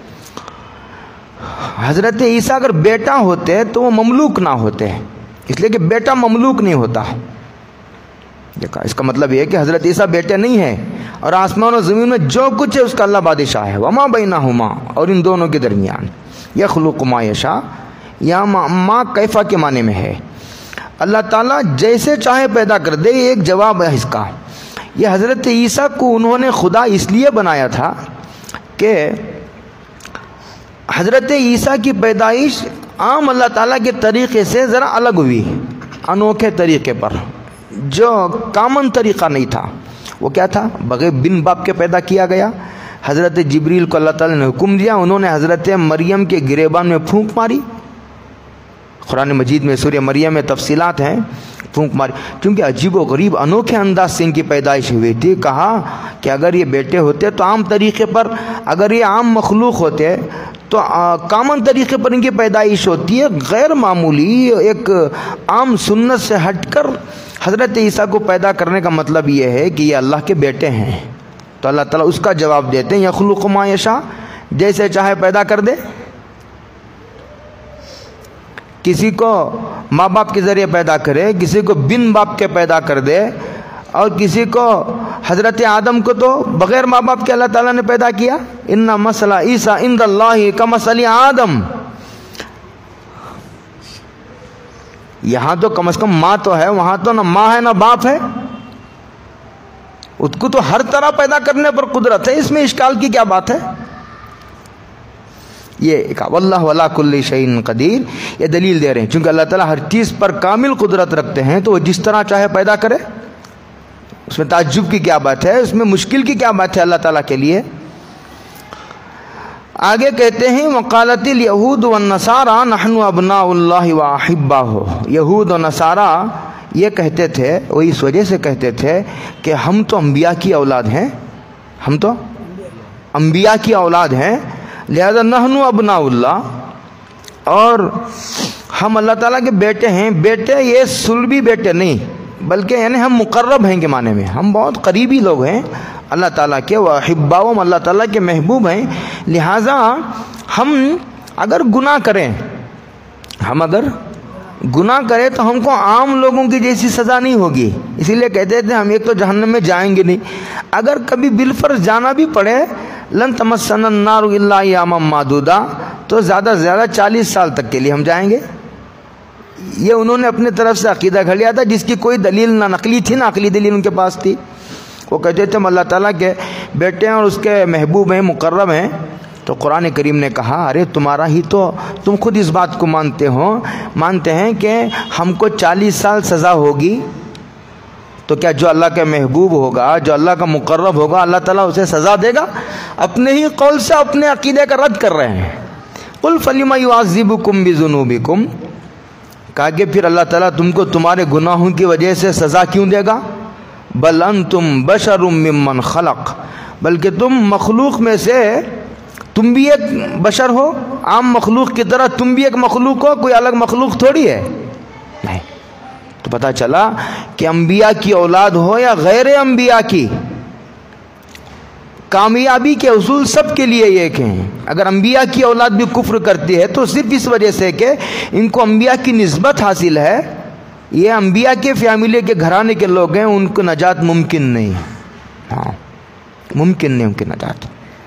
حضرت عیسیٰ اگر بیٹا ہوتے تو وہ مملوک نہ ہوتے، اس لیے کہ بیٹا مملوک نہیں ہوتا. دیکھا، اس کا مطلب یہ ہے کہ حضرت عیسیٰ بیٹے نہیں ہیں، اور آسمان و زمین میں جو کچھ ہے اس کا اللہ بادشاہ ہے. وما بینہما، اور ان دونوں کے درمیان. یخلق ما یشاء، یہاں ما کیفا کے معنی میں ہے، اللہ تعالیٰ جیسے چاہے پیدا کر دے. یہ ایک جواب ہے اس کا. یہ حضرت عیسیٰ کو انہوں نے خدا اس لیے بنایا تھا کہ حضرت عیسیٰ کی پیدائش عام اللہ تعالیٰ کے طریقے سے ذرا الگ ہوئی، انوکھے طریقے پر، جو کامن طریقہ نہیں تھا. وہ کیا تھا؟ بغیر بن باپ کے پیدا کیا گیا. حضرت جبریل کو اللہ تعالیٰ نے حکم دیا، انہوں نے حضرت مریم کے گریبان میں پھونک ماری. قرآن مجید میں سورہ مریم میں تفصیلات ہیں، پھونک ماری، کیونکہ عجیب و غریب انوکھے انداز سے ان کی پیدائش ہوئی تھی. کہا کہ اگر یہ بیٹے ہوتے تو عام طریقے پر، اگر یہ عام مخلوق ہوتے تو کامن طریقے پر ان کی پیدائش ہوتی ہے. غیر معمولی ایک عام سنت سے ہٹ کر حضرت عیسیٰ کو پیدا کرنے کا مطلب یہ ہے کہ یہ اللہ کے بیٹے ہیں. تو اللہ تعالیٰ اس کا جواب دیتے ہیں یخلق ما یشاء، جیسے چاہے پیدا کر دے. کسی کو ماں باپ کے ذریعے پیدا کرے، کسی کو بن باپ کے پیدا کر دے، اور کسی کو حضرت آدم کو تو بغیر ماں باپ کے اللہ تعالیٰ نے پیدا کیا. ان مثل عیسیٰ عند اللہ کمثل آدم. یہاں تو کم از کم ماں تو ہے، وہاں تو نہ ماں ہے نہ باپ ہے. اس کو تو ہر طرح پیدا کرنے پر قدرت ہے، اس میں اشکال کی کیا بات ہے؟ یہ واللہ علی کل شیء قدیر، یہ دلیل دے رہے ہیں چونکہ اللہ تعالیٰ ہر چیز پر کامل قدرت رکھتے ہیں، تو وہ جس طرح چاہے پیدا کرے. اس میں تعجب کی کیا بات ہے؟ اس میں مشکل کی کیا بات ہے اللہ تعالیٰ کے لیے؟ آگے کہتے ہیں وقالت الیہود والنصارى نحن ابناء اللہ واحباہ. یہود و نصارہ یہ کہتے تھے، وہ اس وجہ سے کہتے تھے کہ ہم تو انبیاء کی اولاد ہیں، ہم تو انبیاء کی اولاد ہیں، لہذا نحن ابناء اللہ، اور ہم اللہ تعالیٰ کے بیٹے ہیں. بیٹے یہ صلبی بیٹے نہیں، بلکہ یعنی ہم مقرب ہیں کے معنی میں، ہم بہت قریبی لوگ ہیں اللہ تعالیٰ کے. وَأَحِبَّاهُمْ، اللہ تعالیٰ کے محبوب ہیں. لہٰذا ہم اگر گناہ کریں، ہم اگر گناہ کریں تو ہم کو عام لوگوں کی جیسی سزا نہیں ہوگی. اسی لیے کہتے تھے ہم ایک تو جہنم میں جائیں گے نہیں، اگر کبھی بالفرض جانا بھی پڑے لن تمسنا النار الا ایاما معدودا، تو زیادہ سے زیادہ 40 سال تک کے لیے ہم جائیں گے. یہ انہوں نے اپنے طرف سے عقیدہ گھڑ لیا تھا، جس کی کوئی دلیل نہ نقلی تھی نہ عقلی دلیل ان کے پاس تھی. وہ کہتے تھے ہم اللہ تعالیٰ کے بیٹے ہیں اور اس کے محبوب ہیں، مقرب ہیں. تو قرآن کریم نے کہا ارے تمہارا ہی تو، تم خود اس بات کو مانتے ہیں کہ ہم کو 40 سال سزا ہوگی، تو کیا جو اللہ کا محبوب ہوگا، جو اللہ کا مقرب ہوگا، اللہ تعالیٰ اسے سزا دے گا؟ اپنے ہی قول سے اپنے عقیدے کا رد کر رہے ہیں۔ قُلْ فَلِمَ يُعَذِّبُكُمْ بِذُنُوبِكُمْ، کہا کہ پھر اللہ تعالیٰ تم کو تمہارے گناہوں کی وجہ سے سزا کیوں دے گا؟ بل انتم بشر ممن خلق، بلکہ تم مخلوق میں سے، تم بھی ایک بشر ہو، عام مخلوق کی طرح تم بھی ایک مخلوق ہو، کوئی الگ مخلوق تھوڑی ہے۔ نہیں، تو پتہ چلا کہ انبیاء کی اولاد ہو یا غیر انبیاء کی، کامیابی کے اصول سب کے لیے ایک ہیں۔ اگر انبیاء کی اولاد بھی کفر کرتی ہے تو صرف اس وجہ سے کہ ان کو انبیاء کی نسبت حاصل ہے، یہ انبیاء کے فیملی کے گھرانے کے لوگ ہیں، ان کو نجات ممکن نہیں، ہاں ممکن نہیں ان کی نجات۔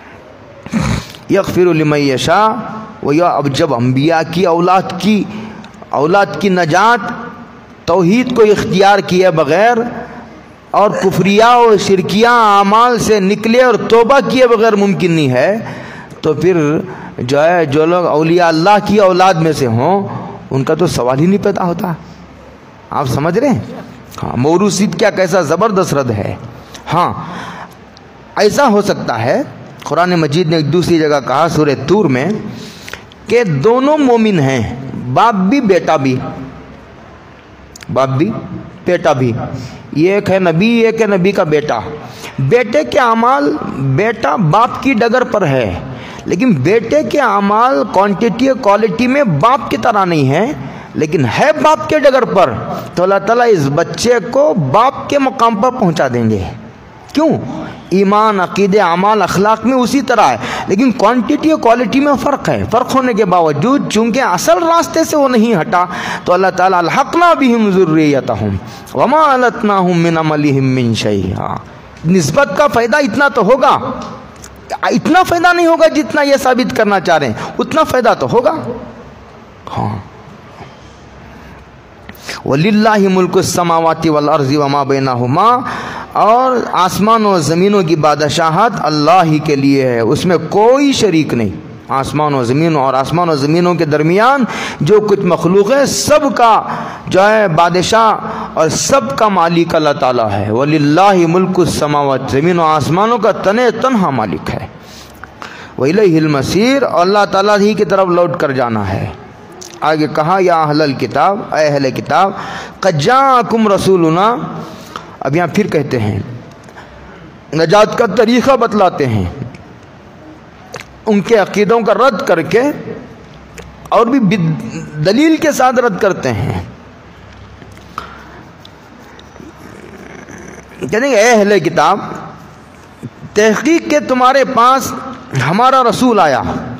یغفر لمن یشاء، اب جب انبیاء کی اولاد کی نجات توحید کو اختیار کیے بغیر اور کفریہ و شرکیہ اعمال سے نکلے اور توبہ کیے بغیر ممکن نہیں ہے، تو پھر جو لوگ اولیاء اللہ کی اولاد میں سے ہوں ان کا تو سوال ہی نہیں پیدا ہوتا۔ آپ سمجھ رہے ہیں؟ ہاں، موروثیت کیا کیسا زبردست رد ہے۔ ہاں ایسا ہو سکتا ہے، قرآن مجید نے ایک دوسری جگہ کہا سورہ طور میں کہ دونوں مومن ہیں، باپ بھی بیٹا بھی، باپ بھی بیٹا بھی، یہ ایک ہے نبی، ایک ہے نبی کا بیٹا۔ بیٹے کے اعمال، بیٹا باپ کی ڈگر پر ہے، لیکن بیٹے کے اعمال کوانٹٹی اور کوالٹی میں باپ کی طرح نہیں ہے، لیکن ہے باپ کے ڈگر پر، تو اللہ تعالیٰ اس بچے کو باپ کے مقام پر پہنچا دیں گے۔ کیوں؟ ایمان، عقیدے، اعمال، اخلاق میں اسی طرح ہے، لیکن کوانٹٹی اور کوالٹی میں فرق ہے۔ فرق ہونے کے باوجود چونکہ اصل راستے سے وہ نہیں ہٹا، تو اللہ تعالیٰ الحقنا بہم ذریتہم وما علتناہم من عملہم من شیء، نسبت کا فائدہ اتنا تو ہوگا، اتنا فائدہ نہیں ہوگا جتنا یہ ثابت کرنا چاہ رہے ہیں، اتنا فائدہ تو ہوگا۔ ہاں، وَلِلَّهِ مُلْكُ السَّمَاوَاتِ وَالْأَرْضِ وَمَا بَيْنَهُمَا، اور آسمان و زمینوں کی بادشاہت اللہ ہی کے لیے ہے، اس میں کوئی شریک نہیں۔ آسمان و زمینوں اور آسمان و زمینوں کے درمیان جو کچھ مخلوق ہے سب کا جو ہے بادشاہ اور سب کا مالک اللہ تعالیٰ ہے۔ وَلِلَّهِ مُلْكُ السَّمَاوَاتِ، زمین و آسمانوں کا تنہا مالک ہے۔ وَإِلَيْهِ الْمَصِيرُ، اور اللہ تعالیٰ ہی کی طرف لوٹ کر جانا ہے۔ آگے کہا یا اہل الکتاب، اے اہل کتاب، قد جاءکم رسولنا، اب یہاں پھر کہتے ہیں نجات کا طریقہ بتلاتے ہیں، ان کے عقیدوں کا رد کر کے اور بھی دلیل کے ساتھ رد کرتے ہیں۔ کہتے ہیں اے اہل کتاب، تحقیق کے تمہارے پاس ہمارا رسول آیا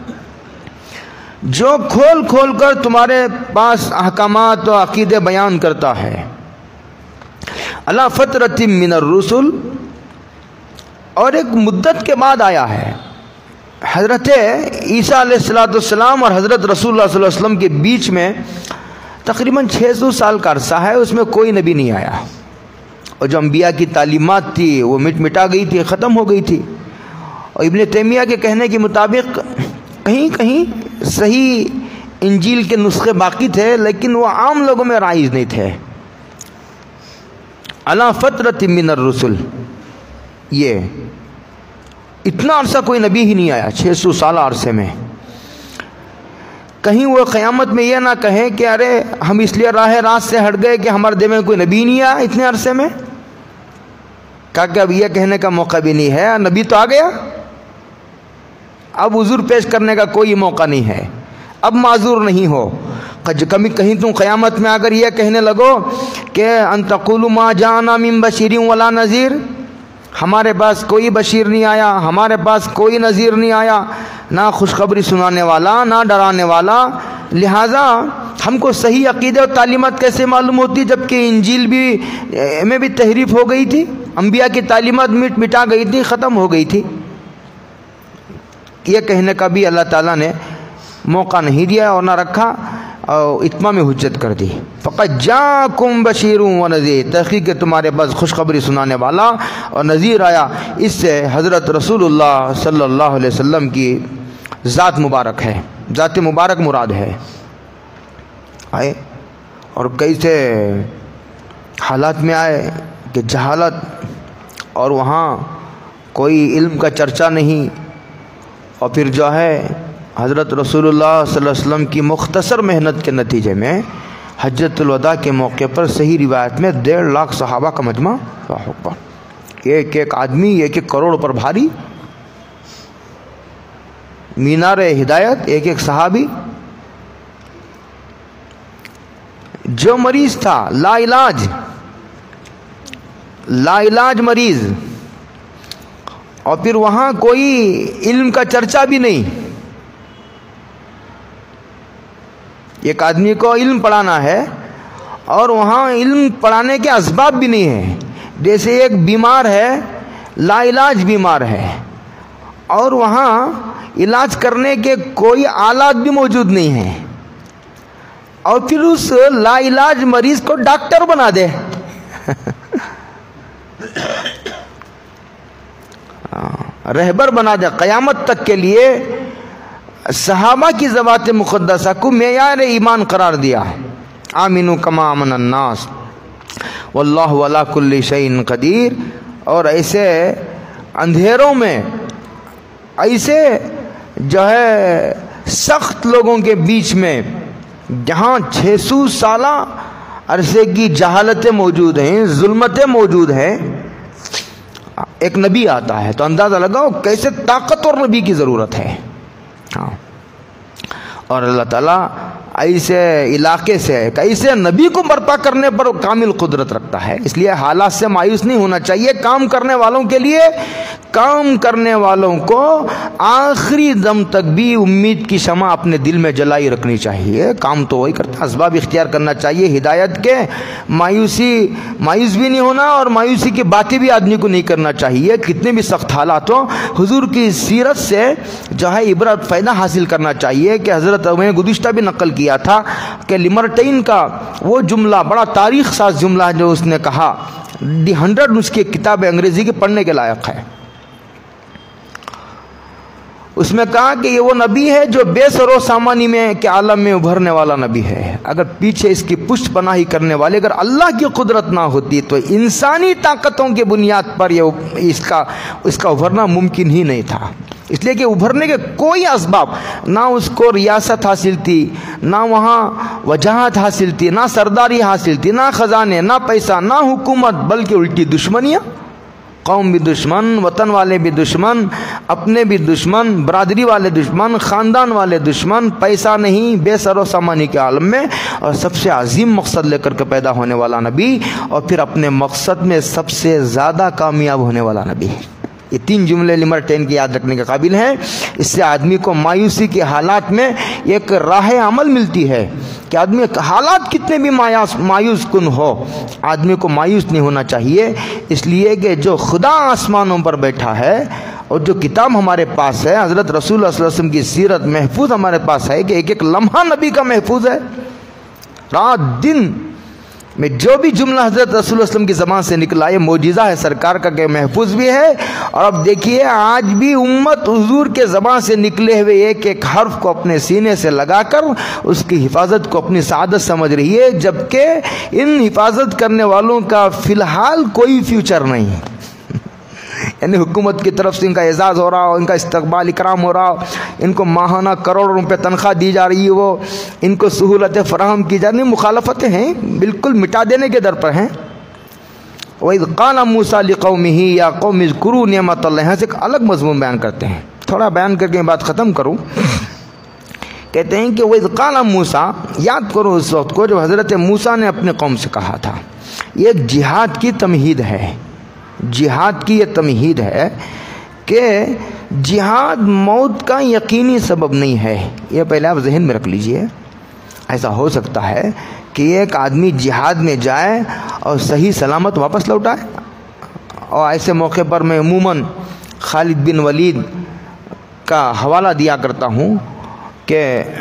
جو کھول کھول کر تمہارے پاس احکامات و عقیدے بیان کرتا ہے۔ اللہ فترۃ من الرسل، اور ایک مدت کے بعد آیا ہے۔ حضرت عیسیٰ علیہ السلام اور حضرت رسول اللہ صلی اللہ علیہ وسلم کے بیچ میں تقریباً 600 سال کا عرصہ ہے، اس میں کوئی نبی نہیں آیا، اور جو انبیاء کی تعلیمات تھی وہ مٹا گئی تھی، ختم ہو گئی تھی۔ اور ابن تیمیہ کے کہنے کے مطابق کہیں کہیں صحیح انجیل کے نسخے باقی تھے، لیکن وہ عام لوگوں میں رائج نہیں تھے۔ علی فترۃ من الرسل، یہ اتنا عرصہ کوئی نبی ہی نہیں آیا 600 سال عرصے میں۔ کہیں وہ قیامت میں یہ نہ کہیں کہ ارے ہم اس لیے راہ راست سے ہٹ گئے کہ ہمارے دل میں کوئی نبی نہیں آیا اتنے عرصے میں، کہا کہ اب یہ کہنے کا موقع بھی نہیں ہے، نبی تو آ گیا، اب عذر پیش کرنے کا کوئی موقع نہیں ہے، اب معذور نہیں ہو۔ کہیں تم قیامت میں اگر یہ کہنے لگو کہ ان تقولوا ما جاءنا من بشیر ولا نذیر، ہمارے پاس کوئی بشیر نہیں آیا، ہمارے پاس کوئی نذیر نہیں آیا، نہ خوشخبری سنانے والا نہ ڈرانے والا، لہٰذا ہم کو صحیح عقیدے اور تعلیمات کیسے معلوم ہوتی جبکہ انجیل میں بھی تحریف ہو گئی تھی، انبیاء کی تعلیمات مٹا گئی تھی، ختم ہو گئی تھی۔ یہ کہنے کا بھی اللہ تعالیٰ نے موقع نہیں دیا اور نہ رکھا، اور اتمام حجت کر دی۔ فقط جاءکم بشیر و نذیر، تحقیق کہ تمہارے پاس خوشخبری سنانے والا اور نذیر آیا۔ اس سے حضرت رسول اللہ صلی اللہ علیہ وسلم کی ذات مبارک ہے، ذات مبارک مراد ہے۔ آئے اور کیسے حالات میں آئے، کہ جہالت اور وہاں کوئی علم کا چرچا نہیں، اور پھر جو ہے حضرت رسول اللہ صلی اللہ علیہ وسلم کی مختصر محنت کے نتیجے میں حجۃ الوداع کے موقع پر صحیح روایت میں 1.5 لاکھ صحابہ کا مجمع، اللہ اکبر، ایک ایک آدمی 1-1 کروڑ پر بھاری، مینار ہدایت 1-1 صحابی، جو مریض تھا لا علاج مریض، اور پھر وہاں کوئی علم کا چرچا بھی نہیں، ایک آدمی کو علم پڑھانا ہے اور وہاں علم پڑھانے کے اسباب بھی نہیں ہیں، جیسے ایک بیمار ہے، لا علاج بیمار ہے، اور وہاں علاج کرنے کے کوئی آلات بھی موجود نہیں ہیں، اور پھر اس لا علاج مریض کو ڈاکٹر بنا دے۔ رہبر بنا دے، قیامت تک کے لیے صحابہ کی ذوات مقدسہ کو معیار ایمان قرار دیا ہے۔ آمنوا کما آمن الناس واللہ علی کل شیء قدیر۔ اور ایسے اندھیروں میں، ایسے جو ہے سخت لوگوں کے بیچ میں، جہاں 600 سالہ عرصے کی جہالتیں موجود ہیں، ظلمتیں موجود ہیں، ایک نبی آتا ہے تو اندازہ لگاؤ کیسے طاقتور نبی کی ضرورت ہے۔ اور اللہ تعالیٰ ایسے علاقے سے ایسے نبی کو برپا کرنے پر کامل قدرت رکھتا ہے۔ اس لیے حالات سے مایوس نہیں ہونا چاہیے۔ کام کرنے والوں کے لیے، کام کرنے والوں کو آخری دم تک بھی امید کی شمع اپنے دل میں جلائی رکھنی چاہیے۔ کام تو وہی کرتا، اسباب اختیار کرنا چاہیے ہدایت کے۔ مایوس بھی نہیں ہونا، اور مایوسی کی باتیں بھی آدمی کو نہیں کرنا چاہیے، کتنے بھی سخت حالات ہوں۔ حضور کی سیرت سے جو ہے عبرت فائدہ حاصل کرنا چاہیے کہ حضرت میں گزشتہ بھی نقل کیا تھا کہ لیمرٹین کا وہ جملہ بڑا تاریخ ساز جملہ ہے جو اس نے کہا، دی 100 اس کی کتاب انگریزی کے پڑھنے کے لائق ہے۔ اس میں کہا کہ یہ وہ نبی ہے جو بے سر و سامانی میں کے عالم میں ابھرنے والا نبی ہے۔ اگر پیچھے اس کی پشت پناہی کرنے والے اگر اللہ کی قدرت نہ ہوتی تو انسانی طاقتوں کے بنیاد پر اس کا ابھرنا ممکن ہی نہیں تھا۔ اس لیے کہ ابھرنے کے کوئی اسباب، نہ اس کو ریاست حاصل تھی، نہ وہاں وجاہت حاصل تھی، نہ سرداری حاصل تھی، نہ خزانے، نہ پیسہ، نہ حکومت، بلکہ الٹی دشمنیاں، قوم بھی دشمن، وطن والے بھی دشمن، اپنے بھی دشمن، برادری والے دشمن، خاندان والے دشمن، پیسہ نہیں، بے سر و سامانی کے عالم میں، اور سب سے عظیم مقصد لے کر کے پیدا ہونے والا نبی، اور پھر اپنے مقصد میں سب سے زیادہ کامیاب ہونے والا نبی۔ یہ 3 جملے لیمرٹین کی یاد رکھنے کے قابل ہیں۔ اس سے آدمی کو مایوسی کے حالات میں ایک راہ عمل ملتی ہے کہ آدمی حالات کتنے بھی مایوس کن ہو، آدمی کو مایوس نہیں ہونا چاہیے، اس لیے کہ جو خدا آسمانوں پر بیٹھا ہے اور جو کتاب ہمارے پاس ہے، حضرت رسول اللہ صلی اللہ علیہ وسلم کی سیرت محفوظ ہمارے پاس ہے کہ ایک ایک لمحہ نبی کا محفوظ ہے۔ رات دن میں جو بھی جملہ حضرت رسول اللہ صلی اللہ علیہ وسلم کی زبان سے نکلا، یہ معجزہ ہے سرکار کا کہ محفوظ بھی ہے۔ اور اب دیکھیے آج بھی امت حضور کے زبان سے نکلے ہوئے ایک ایک حرف کو اپنے سینے سے لگا کر اس کی حفاظت کو اپنی سعادت سمجھ رہی ہے، جبکہ ان حفاظت کرنے والوں کا فی الحال کوئی فیوچر نہیں ہے۔ یعنی حکومت کی طرف سے ان کا اعزاز ہو رہا ہو، ان کا استقبال اکرام ہو رہا ہو، ان کو ماہانہ کروڑوں روپے تنخواہ دی جا رہی ہے، وہ ان کو سہولتیں فراہم کی جا رہی ہیں، مخالفتیں ہیں، بالکل مٹا دینے کے در پر ہیں۔ وَإِذْ قَالَ مُوسَىٰ لِقَوْمِهِ يَا قَوْمِ اذْكُرُوا نِعْمَةَ اللَّهِ، یہاں سے ایک الگ مضمون بیان کرتے ہیں، تھوڑا بیان کر کے بات ختم کروں۔ کہتے ہیں کہ وَإِذْ قَالَ مُوسَىٰ، یاد کرو اس وقت کو جب حضرت موسیٰ نے اپنے قوم سے کہا تھا۔ یہ ایک جہاد کی تمہید ہے، جہاد کی یہ تمہید ہے کہ جہاد موت کا یقینی سبب نہیں ہے۔ یہ پہلے آپ ذہن میں رکھ لیجئے۔ ایسا ہو سکتا ہے کہ ایک آدمی جہاد میں جائے اور صحیح سلامت واپس لوٹ آئے، اور ایسے موقع پر میں عموماً خالد بن ولید کا حوالہ دیا کرتا ہوں کہ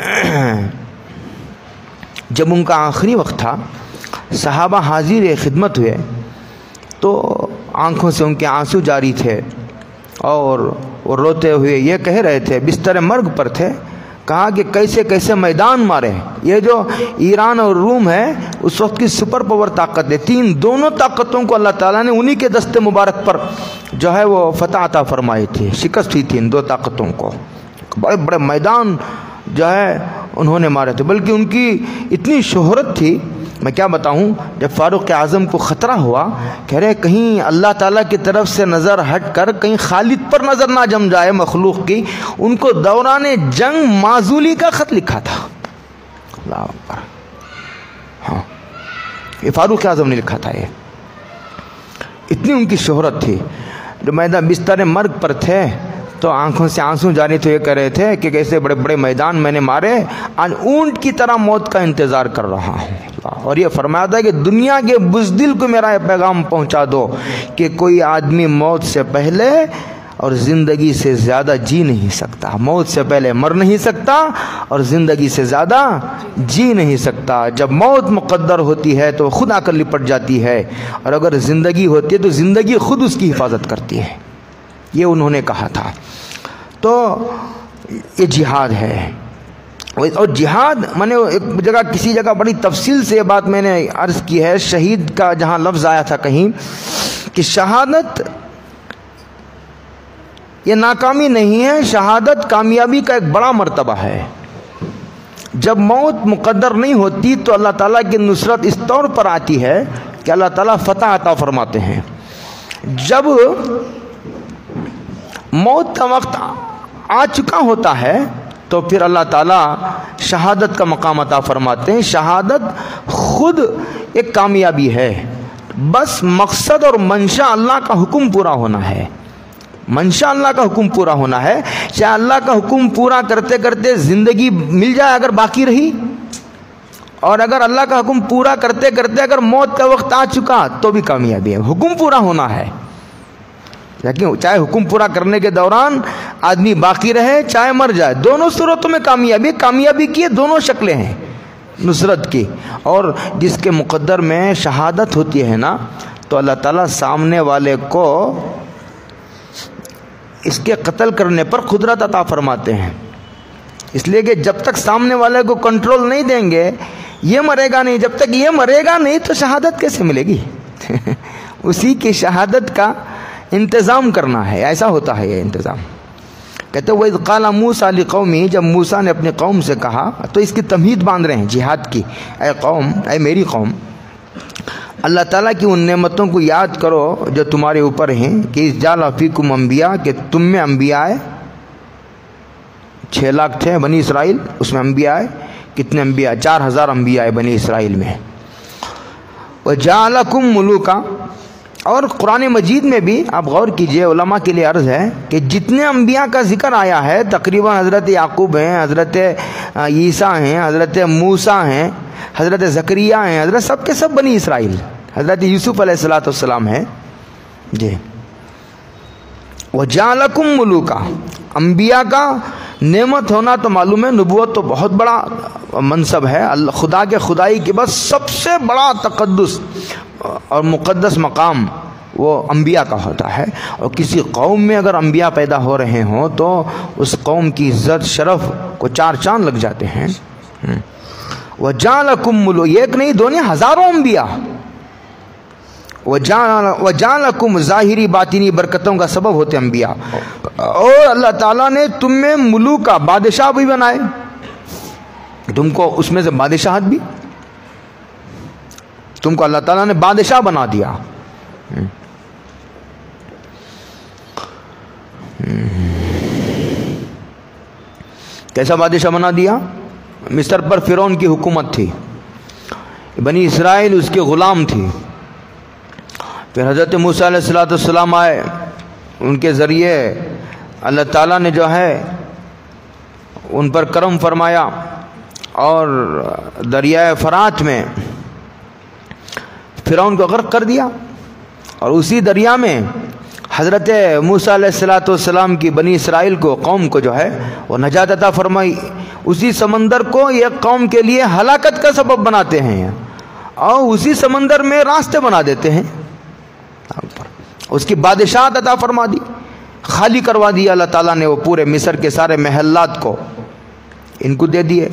جب ان کا آخری وقت تھا، صحابہ حاضر خدمت ہوئے تو آنکھوں سے ان کے آنسو جاری تھے، اور وہ روتے ہوئے یہ کہہ رہے تھے، بستر مرگ پر تھے کہا کہ کیسے کیسے میدان مارے. یہ جو ایران اور روم ہے اس وقت کی سپر پاور طاقت ہے، دونوں طاقتوں کو اللہ تعالیٰ نے انہی کے دست مبارک پر جو ہے وہ فتح عطا فرمائی تھی، شکست ہوئی تھی ان دو طاقتوں کو. بڑے بڑے میدان جو ہے انہوں نے مارے تھے، بلکہ ان کی اتنی شہرت تھی، میں کیا بتاؤں. جب فاروق اعظم کو خطرہ ہوا، کہہ رہے کہیں اللہ تعالیٰ کی طرف سے نظر ہٹ کر کہیں خالد پر نظر نہ جم جائے مخلوق کی، ان کو دوران جنگ معزولی کا خط لکھا تھا. اللہ اکبر. ہاں یہ فاروق اعظم نے لکھا تھا. یہ اتنی ان کی شہرت تھی. جو میدان بستر مرگ پر تھے تو آنکھوں سے آنسو جاری تو یہ کہہ رہے تھے کہ کیسے بڑے بڑے میدان میں نے مارے، آج اونٹ کی طرح موت کا انتظار کر رہا ہوں. اور یہ فرمایا تھا کہ دنیا کے بزدل کو میرا یہ پیغام پہنچا دو کہ کوئی آدمی موت سے پہلے اور زندگی سے زیادہ جی نہیں سکتا. موت سے پہلے مر نہیں سکتا اور زندگی سے زیادہ جی نہیں سکتا. جب موت مقدر ہوتی ہے تو خود آ کر لپٹ جاتی ہے، اور اگر زندگی ہوتی ہے تو زندگی خود اس کی حفاظت کرتی ہے. یہ انہوں نے کہا تھا. تو یہ جہاد ہے. اور جہاد میں نے ایک جگہ کسی جگہ بڑی تفصیل سے یہ بات میں نے عرض کی ہے، شہید کا جہاں لفظ آیا تھا کہیں کہ شہادت یہ ناکامی نہیں ہے، شہادت کامیابی کا ایک بڑا مرتبہ ہے. جب موت مقدر نہیں ہوتی تو اللہ تعالیٰ کی نصرت اس طور پر آتی ہے کہ اللہ تعالیٰ فتح عطا فرماتے ہیں. جب موت کا وقت آ چکا ہوتا ہے تو پھر اللہ تعالیٰ شہادت کا مقام عطا فرماتے ہیں. شہادت خود ایک کامیابی ہے، بس مقصد اور منشا اللہ کا حکم پورا ہونا ہے. منشا اللہ کا حکم پورا ہونا ہے. چاہے اللہ کا حکم پورا کرتے کرتے زندگی مل جائے اگر باقی رہی، اور اگر اللہ کا حکم پورا کرتے کرتے اگر موت کا وقت آ چکا تو بھی کامیابی ہے. حکم پورا ہونا ہے، لیکن چاہے حکم پورا کرنے کے دوران آدمی باقی رہے چاہے مر جائے، دونوں صورتوں میں کامیابی کی دونوں شکلیں ہیں نصرت کی. اور جس کے مقدر میں شہادت ہوتی ہے نا تو اللہ تعالیٰ سامنے والے کو اس کے قتل کرنے پر قدرت عطا فرماتے ہیں. اس لیے کہ جب تک سامنے والے کو کنٹرول نہیں دیں گے، یہ مرے گا نہیں، جب تک یہ مرے گا نہیں تو شہادت کیسے ملے گی؟ اسی کی شہادت کا انتظام کرنا ہے. ایسا ہوتا ہے یہ انتظام. کہتے ہیں وَإِذْ قَالَ مُوسَىٰ لِقَوْمِهِ، جب موسیٰ نے اپنے قوم سے کہا، تو اس کی تمہید باندھ رہے ہیں جہاد کی. اے قوم، اے میری قوم، اللہ تعالیٰ کی ان نعمتوں کو یاد کرو جو تمہارے اوپر ہیں، کہ اِذْ جَعَلَ فِيكُمْ انبیاء، کہ تم میں انبیاء آئے. 6 لاکھ تھے بنی اسرائیل، اس میں انبیاء آئے. کتنے انبیاء؟ 4000 انبیاء آئے بنی اسرائیل میں. وَجَعَلَكُمْ مُلُوكًا، اور قرآن مجید میں بھی آپ غور کیجئے، علماء کے لیے عرض ہے کہ جتنے انبیاء کا ذکر آیا ہے، تقریباً حضرت یعقوب ہیں، حضرت عیسیٰ ہیں، حضرت موسیٰ ہیں، حضرت زکریا ہیں، حضرت سب کے سب بنی اسرائیل. حضرت یوسف علیہ السلام ہیں. جی وَجَعَلَكُمْ مُلُوكًا، انبیاء کا نعمت ہونا تو معلوم ہے. نبوت تو بہت بڑا منصب ہے، خدا کے خدائی کے بس سب سے بڑا تقدس اور مقدس مقام وہ انبیاء کا ہوتا ہے. اور کسی قوم میں اگر انبیاء پیدا ہو رہے ہوں تو اس قوم کی عزت شرف کو 4 چاند لگ جاتے ہیں. وَجَعَلَكُمْ مُلُوكًا، ایک نہیں دو نہیں، ہزاروں انبیاء. وَجَعَلَكُمْ ظاہری باطنی برکتوں کا سبب ہوتے انبیاء. اور اللہ تعالیٰ نے تم میں ملوکا، بادشاہ بھی بنائے، تم کو اس میں سے بادشاہت بھی، تم کو اللہ تعالیٰ نے بادشاہ بنا دیا. کیسا بادشاہ بنا دیا؟ مصر پر فرعون کی حکومت تھی، بنی اسرائیل اس کے غلام تھی. پھر حضرت موسیٰ علیہ السلام آئے، ان کے ذریعے اللہ تعالیٰ نے جو ہے ان پر کرم فرمایا، اور دریائے فرات میں فرعون کو غرق کر دیا. اور اسی دریا میں حضرت موسیٰ علیہ السلام کی بنی اسرائیل کو، قوم کو جو ہے وہ نجات عطا فرمائی. اسی سمندر کو یہ قوم کے لیے ہلاکت کا سبب بناتے ہیں، اور اسی سمندر میں راستے بنا دیتے ہیں. اس کی بادشاہت عطا فرما دی، خالی کروا دیا اللہ تعالیٰ نے وہ پورے مصر کے سارے محلات کو. ان کو دے دیے.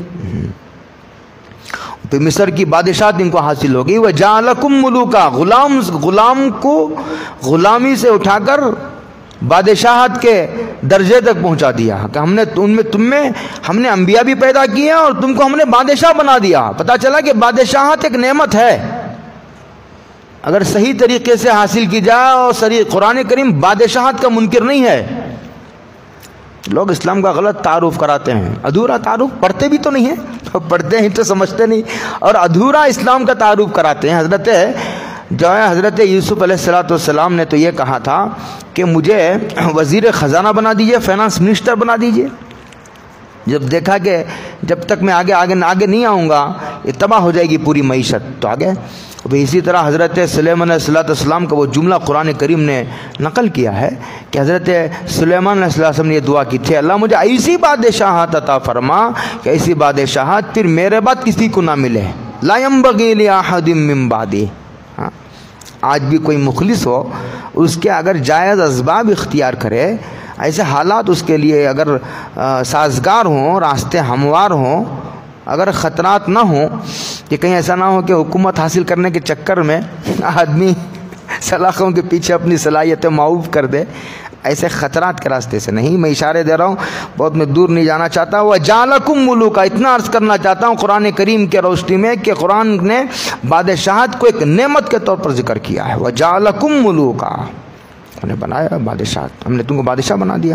پھر مصر کی بادشاہت ان کو حاصل ہوگی. وَجَعَلَكُمْ مُلُوكًا، غلام کو غلامی سے اٹھا کر بادشاہت کے درجے تک پہنچا دیا کہ ہم نے انبیاء بھی پیدا کیے اور تم کو ہم نے بادشاہ بنا دیا. پتہ چلا کہ بادشاہت ایک نعمت ہے اگر صحیح طریقے سے حاصل کی جائے، اور صحیح قرآن کریم بادشاہت کا منکر نہیں ہے. لوگ اسلام کا غلط تعارف کراتے ہیں، ادھورا تعارف، پڑھتے بھی تو نہیں ہیں، پڑھتے ہیں تو سمجھتے نہیں، اور ادھورا اسلام کا تعارف کراتے ہیں. حضرت یوسف علیہ السلام نے تو یہ کہا تھا کہ مجھے وزیر خزانہ بنا دیجئے، فائنانس منسٹر بنا دیجئے. جب دیکھا کہ جب تک میں آگے نہیں آؤں گا یہ تباہ ہو جائے گی پوری معیشت، تو آگے. اسی طرح حضرت سلیمان علیہ السلام کا وہ جملہ قرآن کریم نے نقل کیا ہے کہ حضرت سلیمان علیہ السلام نے یہ دعا کی تھی، اللہ مجھے ایسی بادشاہت عطا فرما کہ ایسی بادشاہت پھر میرے بعد کسی کو نہ ملے. لا ينبغي لأحد من بعدی. آج بھی کوئی مخلص ہو، اس کے اگر جائز اسباب اختیار کرے، ایسے حالات اس کے لیے اگر سازگار ہوں، راستے ہموار ہوں، اگر خطرات نہ ہوں کہ کہیں ایسا نہ ہو کہ حکومت حاصل کرنے کے چکر میں آدمی سلاخوں کے پیچھے اپنی صلاحیتیں معاف کر دے، ایسے خطرات کے راستے سے نہیں. میں اشارے دے رہا ہوں، بہت میں دور نہیں جانا چاہتا. وَجَعَلَكُمْ مُلُوكًا، اتنا عرض کرنا چاہتا ہوں قرآن کریم کے روشنی میں کہ قرآن نے بادشاہت کو ایک نعمت کے طور پر ذکر کیا ہے. وَجَعَلَكُمْ مُلُوكًا، ہم نے بنایا بادشاہت، ہم نے تم کو بادشاہ بنا دیا.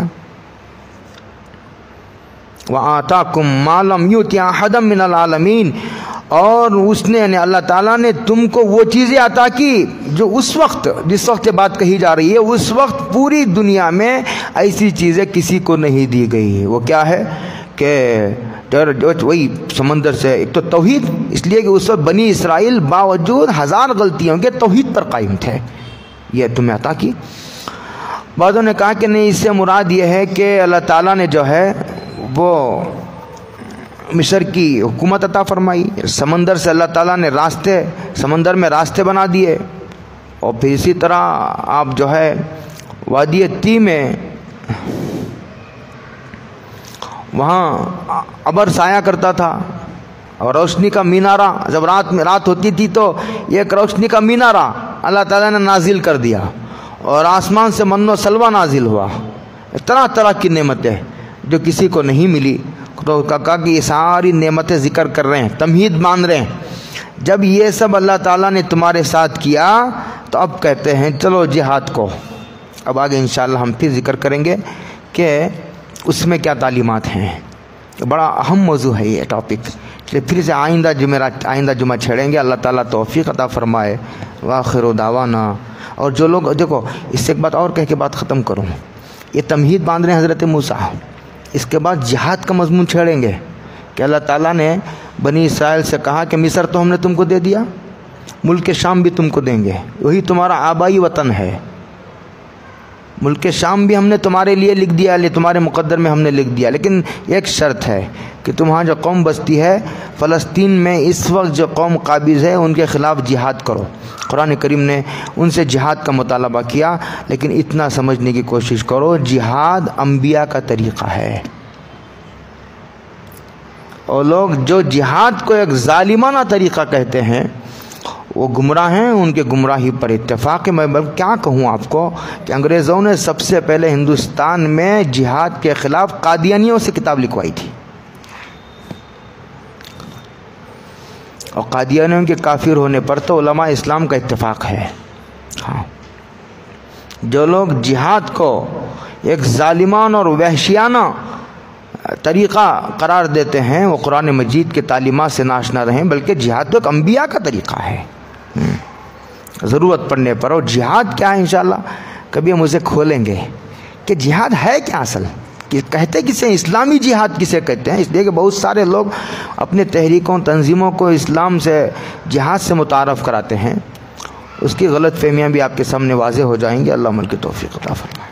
وَآتَاكُمْ مَا لَمْ يُؤْتِ أَحَدًا مِّنَ الْعَالَمِينَ، اور اس نے یعنی اللہ تعالیٰ نے تم کو وہ چیزیں عطا کی جو اس وقت، جس وقت یہ بات کہی جا رہی ہے، اس وقت پوری دنیا میں ایسی چیزیں کسی کو نہیں دی گئی. وہ کیا ہے کہ وہی سمندر سے ایک تو توحید، اس لیے کہ اس وقت بنی اسرائیل باوجود ہزار غلطیوں کے توحید پر قائم تھے، یہ تمہیں عطا کی. بعضوں نے کہا کہ نہیں، اس سے مراد یہ ہے کہ اللہ تعالیٰ نے جو ہے وہ مصر کی حکومت عطا فرمائی، سمندر سے اللہ تعالیٰ نے سمندر میں راستے بنا دیے، اور پھر اسی طرح آپ جو ہے وادی تی میں وہاں ابر سایہ کرتا تھا، اور روشنی کا مینارہ، جب رات ہوتی تھی تو ایک روشنی کا مینارہ اللہ تعالیٰ نے نازل کر دیا، اور آسمان سے من و سلوہ نازل ہوا. طرح طرح کی نعمتیں جو کسی کو نہیں ملی. تو کہا کہ یہ ساری نعمتیں ذکر کر رہے ہیں، تمہید مان رہے ہیں. جب یہ سب اللہ تعالیٰ نے تمہارے ساتھ کیا تو اب کہتے ہیں چلو جہاد کو. اب آگے انشاءاللہ ہم پھر ذکر کریں گے کہ اس میں کیا تعلیمات ہیں. بڑا اہم موضوع ہے یہ ٹاپک، پھر سے آئندہ جمعہ چھیڑیں گے. اللہ تعالیٰ توفیق عطا فرمائے. وآخر دعوانا. اور جو لوگ دیکھو، اس سے ایک بات اور کہہ کے بات ختم کروں. یہ تمہید باندھ رہے ہیں حضرت موسیٰ، اس کے بعد جہاد کا مضمون چھیڑیں گے کہ اللہ تعالیٰ نے بنی اسرائیل سے کہا کہ مصر تو ہم نے تم کو دے دیا، ملک شام بھی تم کو دیں گے، وہی تمہارا آبائی وطن ہے. ملک شام بھی ہم نے تمہارے لیے لکھ دیا، تمہارے مقدر میں ہم نے لکھ دیا، لیکن ایک شرط ہے کہ تمہاں جو قوم بستی ہے فلسطین میں، اس وقت جو قوم قابض ہے ان کے خلاف جہاد کرو. قرآن کریم نے ان سے جہاد کا مطالبہ کیا، لیکن اتنا سمجھنے کی کوشش کرو جہاد انبیاء کا طریقہ ہے. اور لوگ جو جہاد کو ایک ظالمانہ طریقہ کہتے ہیں وہ گمراہ ہیں، ان کے گمراہی پر اتفاق ہے. میں کیا کہوں آپ کو کہ انگریزوں نے سب سے پہلے ہندوستان میں جہاد کے خلاف قادیانیوں سے کتاب لکھوائی تھی، اور قادیانیوں کے کافر ہونے پر تو علماء اسلام کا اتفاق ہے. ہاں، جو لوگ جہاد کو ایک ظالمانہ اور وحشیانہ طریقہ قرار دیتے ہیں وہ قرآن مجید کے تعلیمات سے ناشنا رہیں، بلکہ جہاد تو ایک انبیاء کا طریقہ ہے. ضرورت پڑنے پر. اور جہاد کیا ہے انشاءاللہ کبھی ہم اسے کھولیں گے کہ جہاد ہے کیا اصل، کہ کہتے کسے اسلامی جہاد کسے کہتے ہیں. اس لیے کہ بہت سارے لوگ اپنے تحریکوں تنظیموں کو اسلام سے جہاد سے متعارف کراتے ہیں، اس کی غلط فہمیاں بھی آپ کے سامنے واضح ہو جائیں گے. اللہ عمل کی توفیق عطا فرمائے.